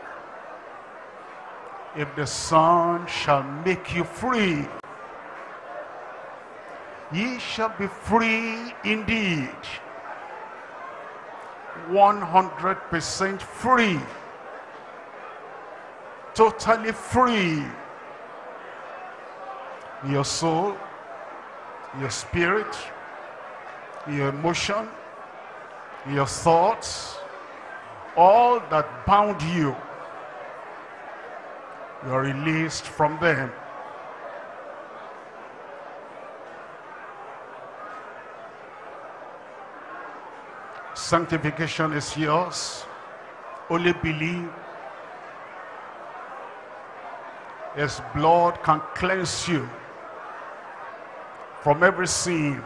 If the Son shall make you free, ye shall be free indeed. one hundred percent free. Totally free. Your soul, your spirit, your emotion, your thoughts, all that bound you, you are released from them. Sanctification is yours. Only believe. His blood can cleanse you from every sin.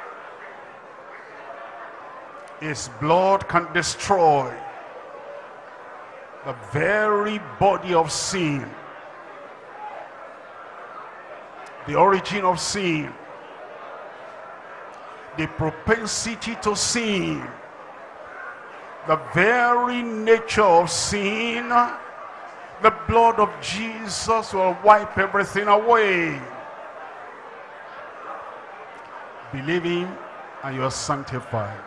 His blood can destroy the very body of sin, the origin of sin, the propensity to sin, the very nature of sin. The blood of Jesus will wipe everything away. Believe him and you are sanctified.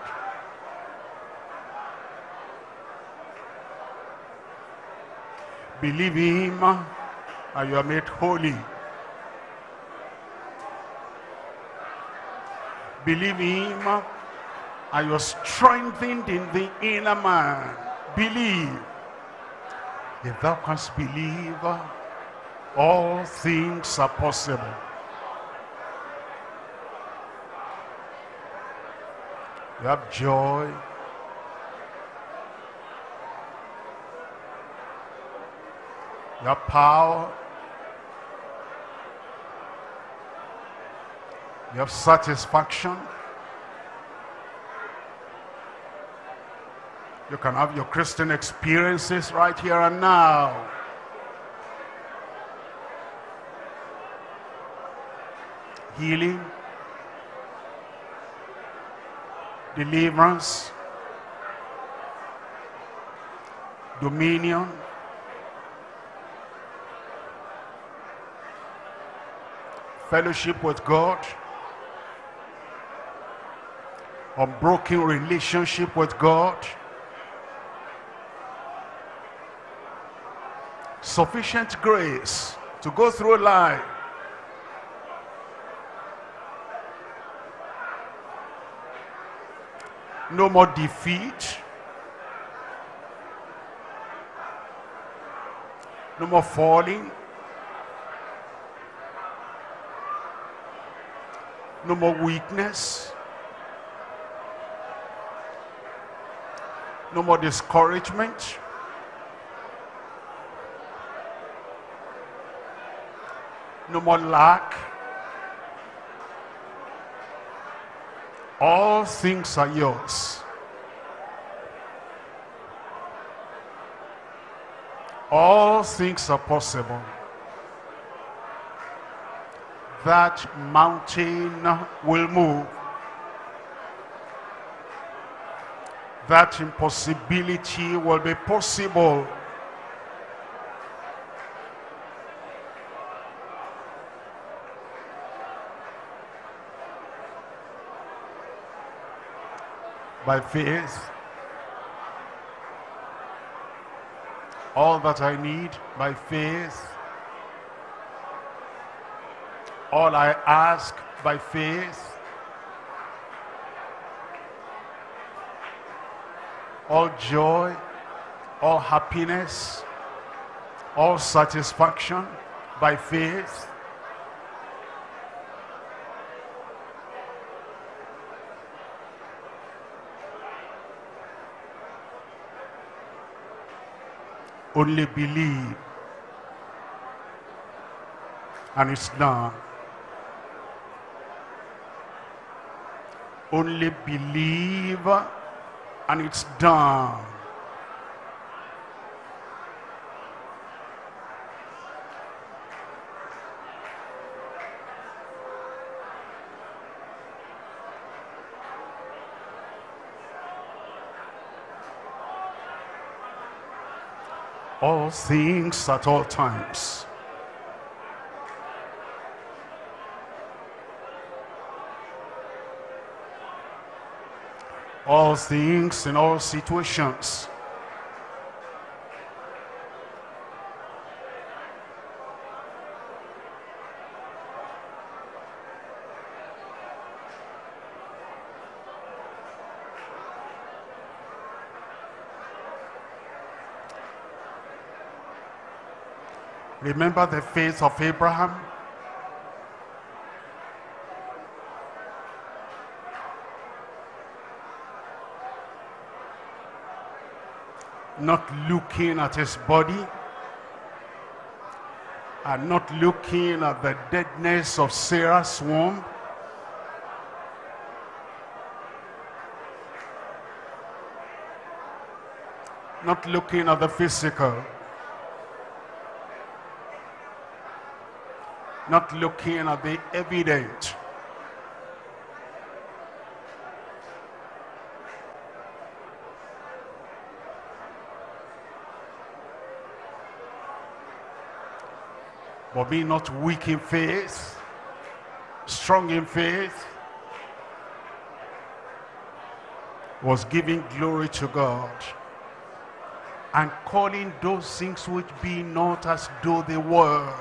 Believe him and you are made holy. Believe him and you are strengthened in the inner man. Believe. If thou canst believe, all things are possible. You have joy. You have power. You have satisfaction. You can have your Christian experiences right here and now. Healing, deliverance, dominion, fellowship with God, unbroken relationship with God, sufficient grace to go through life. No more defeat. No more falling. No more weakness. No more discouragement. No more lack. All things are yours. All things are possible. That mountain will move. that impossibility will be possible. By faith, all that I need by faith, all I ask by faith, all joy, all happiness, all satisfaction by faith. Only believe, and it's done. Only believe, and it's done. All things at all times. All things in all situations. Remember the faith of Abraham. Not looking at his body, and not looking at the deadness of Sarah's womb. Not looking at the physical. Not looking at the evident. But be not weak in faith, strong in faith, was giving glory to God, and calling those things which be not as though they were.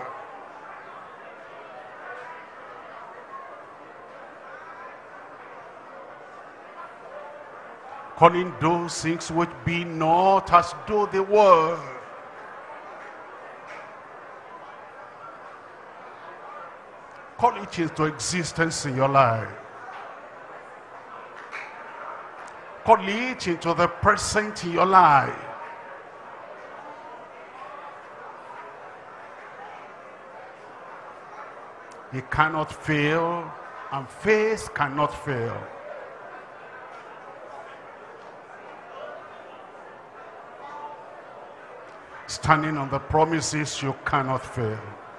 Calling those things which be not as though they were. Call it into existence in your life. Call it into the present in your life. He cannot fail, and faith cannot fail. Standing on the promises, you cannot fail.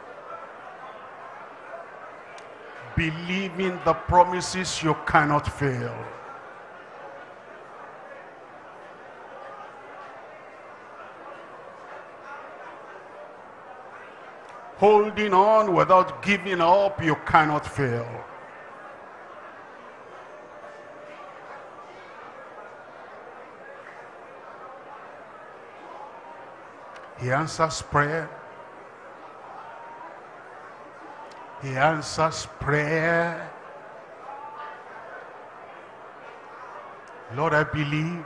Believing the promises, you cannot fail. Holding on without giving up, you cannot fail. He answers prayer. He answers prayer. Lord, I believe.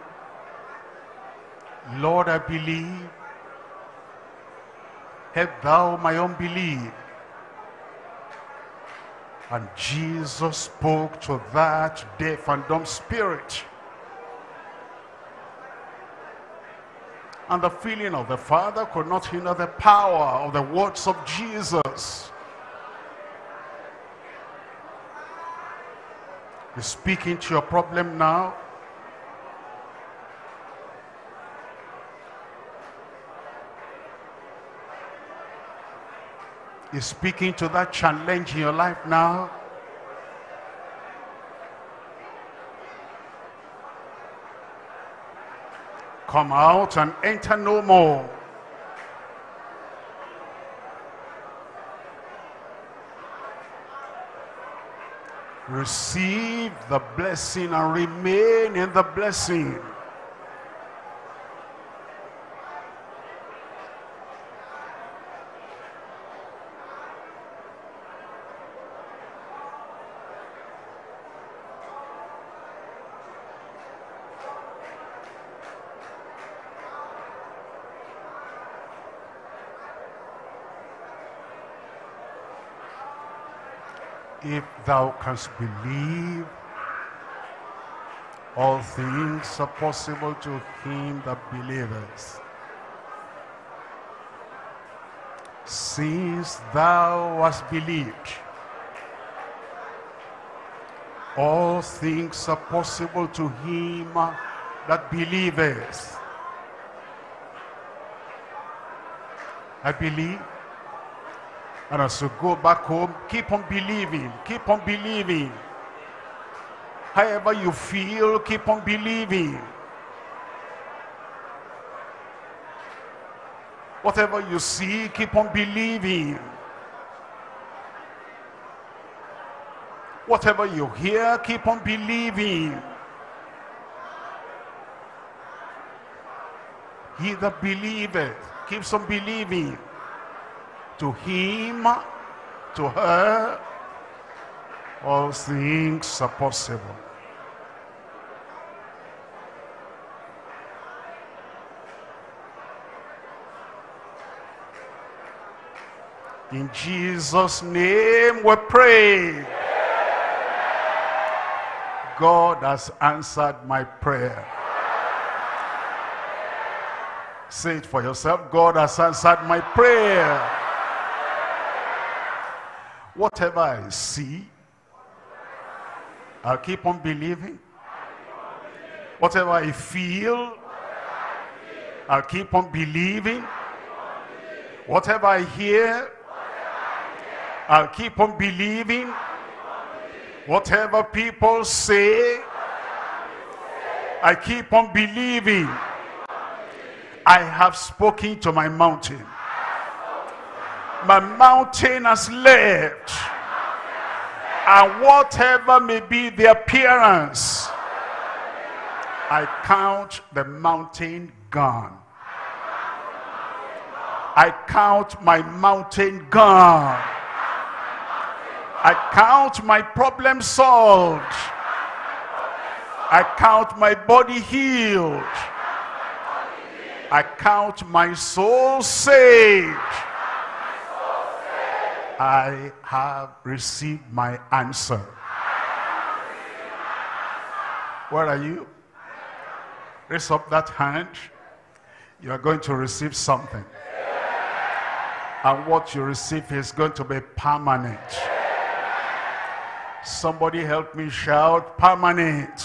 Lord, I believe. Help thou my unbelief. And Jesus spoke to that deaf and dumb spirit. And the feeling of the Father could not hinder the power of the words of Jesus. He's speaking to your problem now. He's speaking to that challenge in your life now. come out and enter no more. Receive the blessing and remain in the blessing. If thou canst believe, all things are possible to him that believeth. Since thou hast believed, all things are possible to him that believeth. I believe. And as you go back home, keep on believing, keep on believing. However you feel, keep on believing. Whatever you see, keep on believing. Whatever you hear, keep on believing. He that believeth keeps on believing. To him, to her, all things are possible. In Jesus' name we pray. God has answered my prayer. Say it for yourself. God has answered my prayer. Whatever I see, I'll keep on believing. Whatever I feel, I'll keep on believing. Whatever I hear, I'll keep on believing. Whatever people say, I keep on believing. I have spoken to my mountain. My mountain has left, and whatever may be the appearance, I count the mountain gone. I count my mountain gone. I count my problem solved. I count my body healed. I count my soul saved. I have received my answer. Where are you? Raise up that hand. You are going to receive something. And what you receive is going to be permanent. Somebody help me shout, permanent.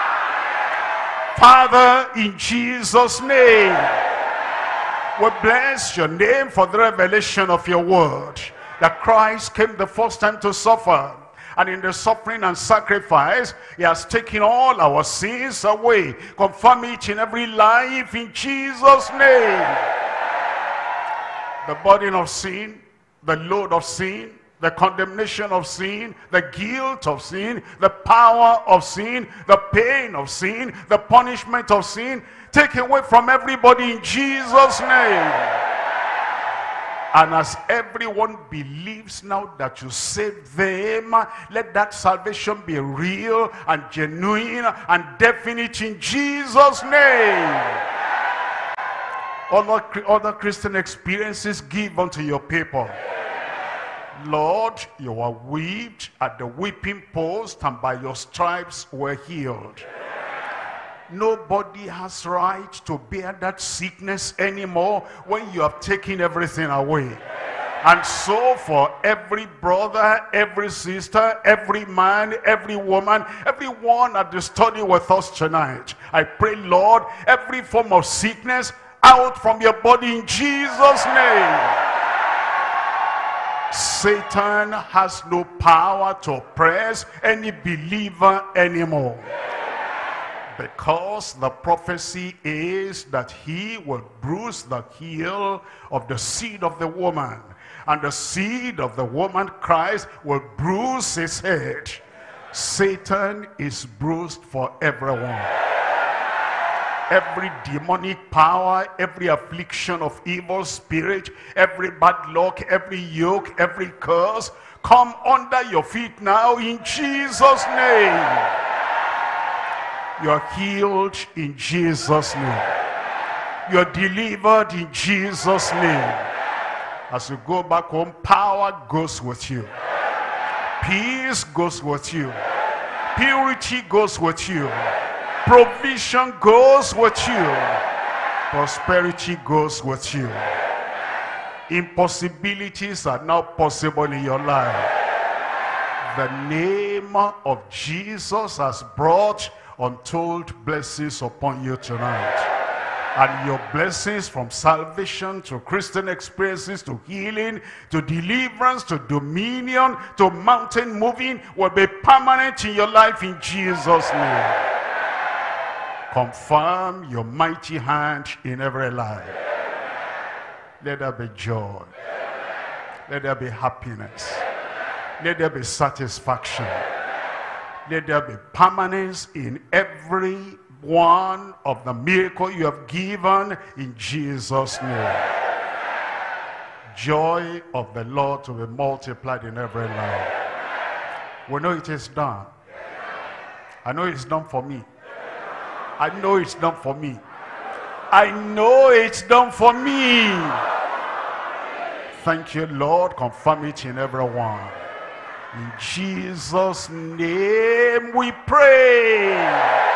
Father, in Jesus' name, we bless your name for the revelation of your word. That Christ came the first time to suffer, and in the suffering and sacrifice, he has taken all our sins away. Confirm it in every life in Jesus' name. The burden of sin, the load of sin, the condemnation of sin, the guilt of sin, the power of sin, the pain of sin, the punishment of sin, take away from everybody in Jesus' name. And as everyone believes now that you saved them, let that salvation be real and genuine and definite in Jesus' name. Other, other Christian experiences give unto your people. Lord, you were whipped at the whipping post, and by your stripes were healed. Nobody has right to bear that sickness anymore when you have taken everything away. And so for every brother, every sister, every man, every woman, everyone at the study with us tonight, I pray, Lord, every form of sickness out from your body in Jesus' name. Satan has no power to oppress any believer anymore. Because the prophecy is that he will bruise the heel of the seed of the woman, and the seed of the woman, Christ, will bruise his head. Satan is bruised for everyone. Every demonic power, every affliction of evil spirit, every bad luck, every yoke, every curse, come under your feet now in Jesus' name. You are healed in Jesus' name. You are delivered in Jesus' name. As you go back home, power goes with you. Peace goes with you. Purity goes with you. Provision goes with you. Prosperity goes with you. Impossibilities are now possible in your life. The name of Jesus has brought untold blessings upon you tonight. And your blessings from salvation to Christian experiences to healing to deliverance to dominion to mountain moving will be permanent in your life in Jesus' name. Confirm your mighty hand in every life. Let there be joy. Let there be happiness. Let there be satisfaction. Let there be permanence in every one of the miracle you have given in Jesus' name. Joy of the Lord to be multiplied in every life. We know it is done. I know it's done for me. I know it's done for me. I know it's done for me. Thank you, Lord. Confirm it in everyone. In Jesus' name we pray.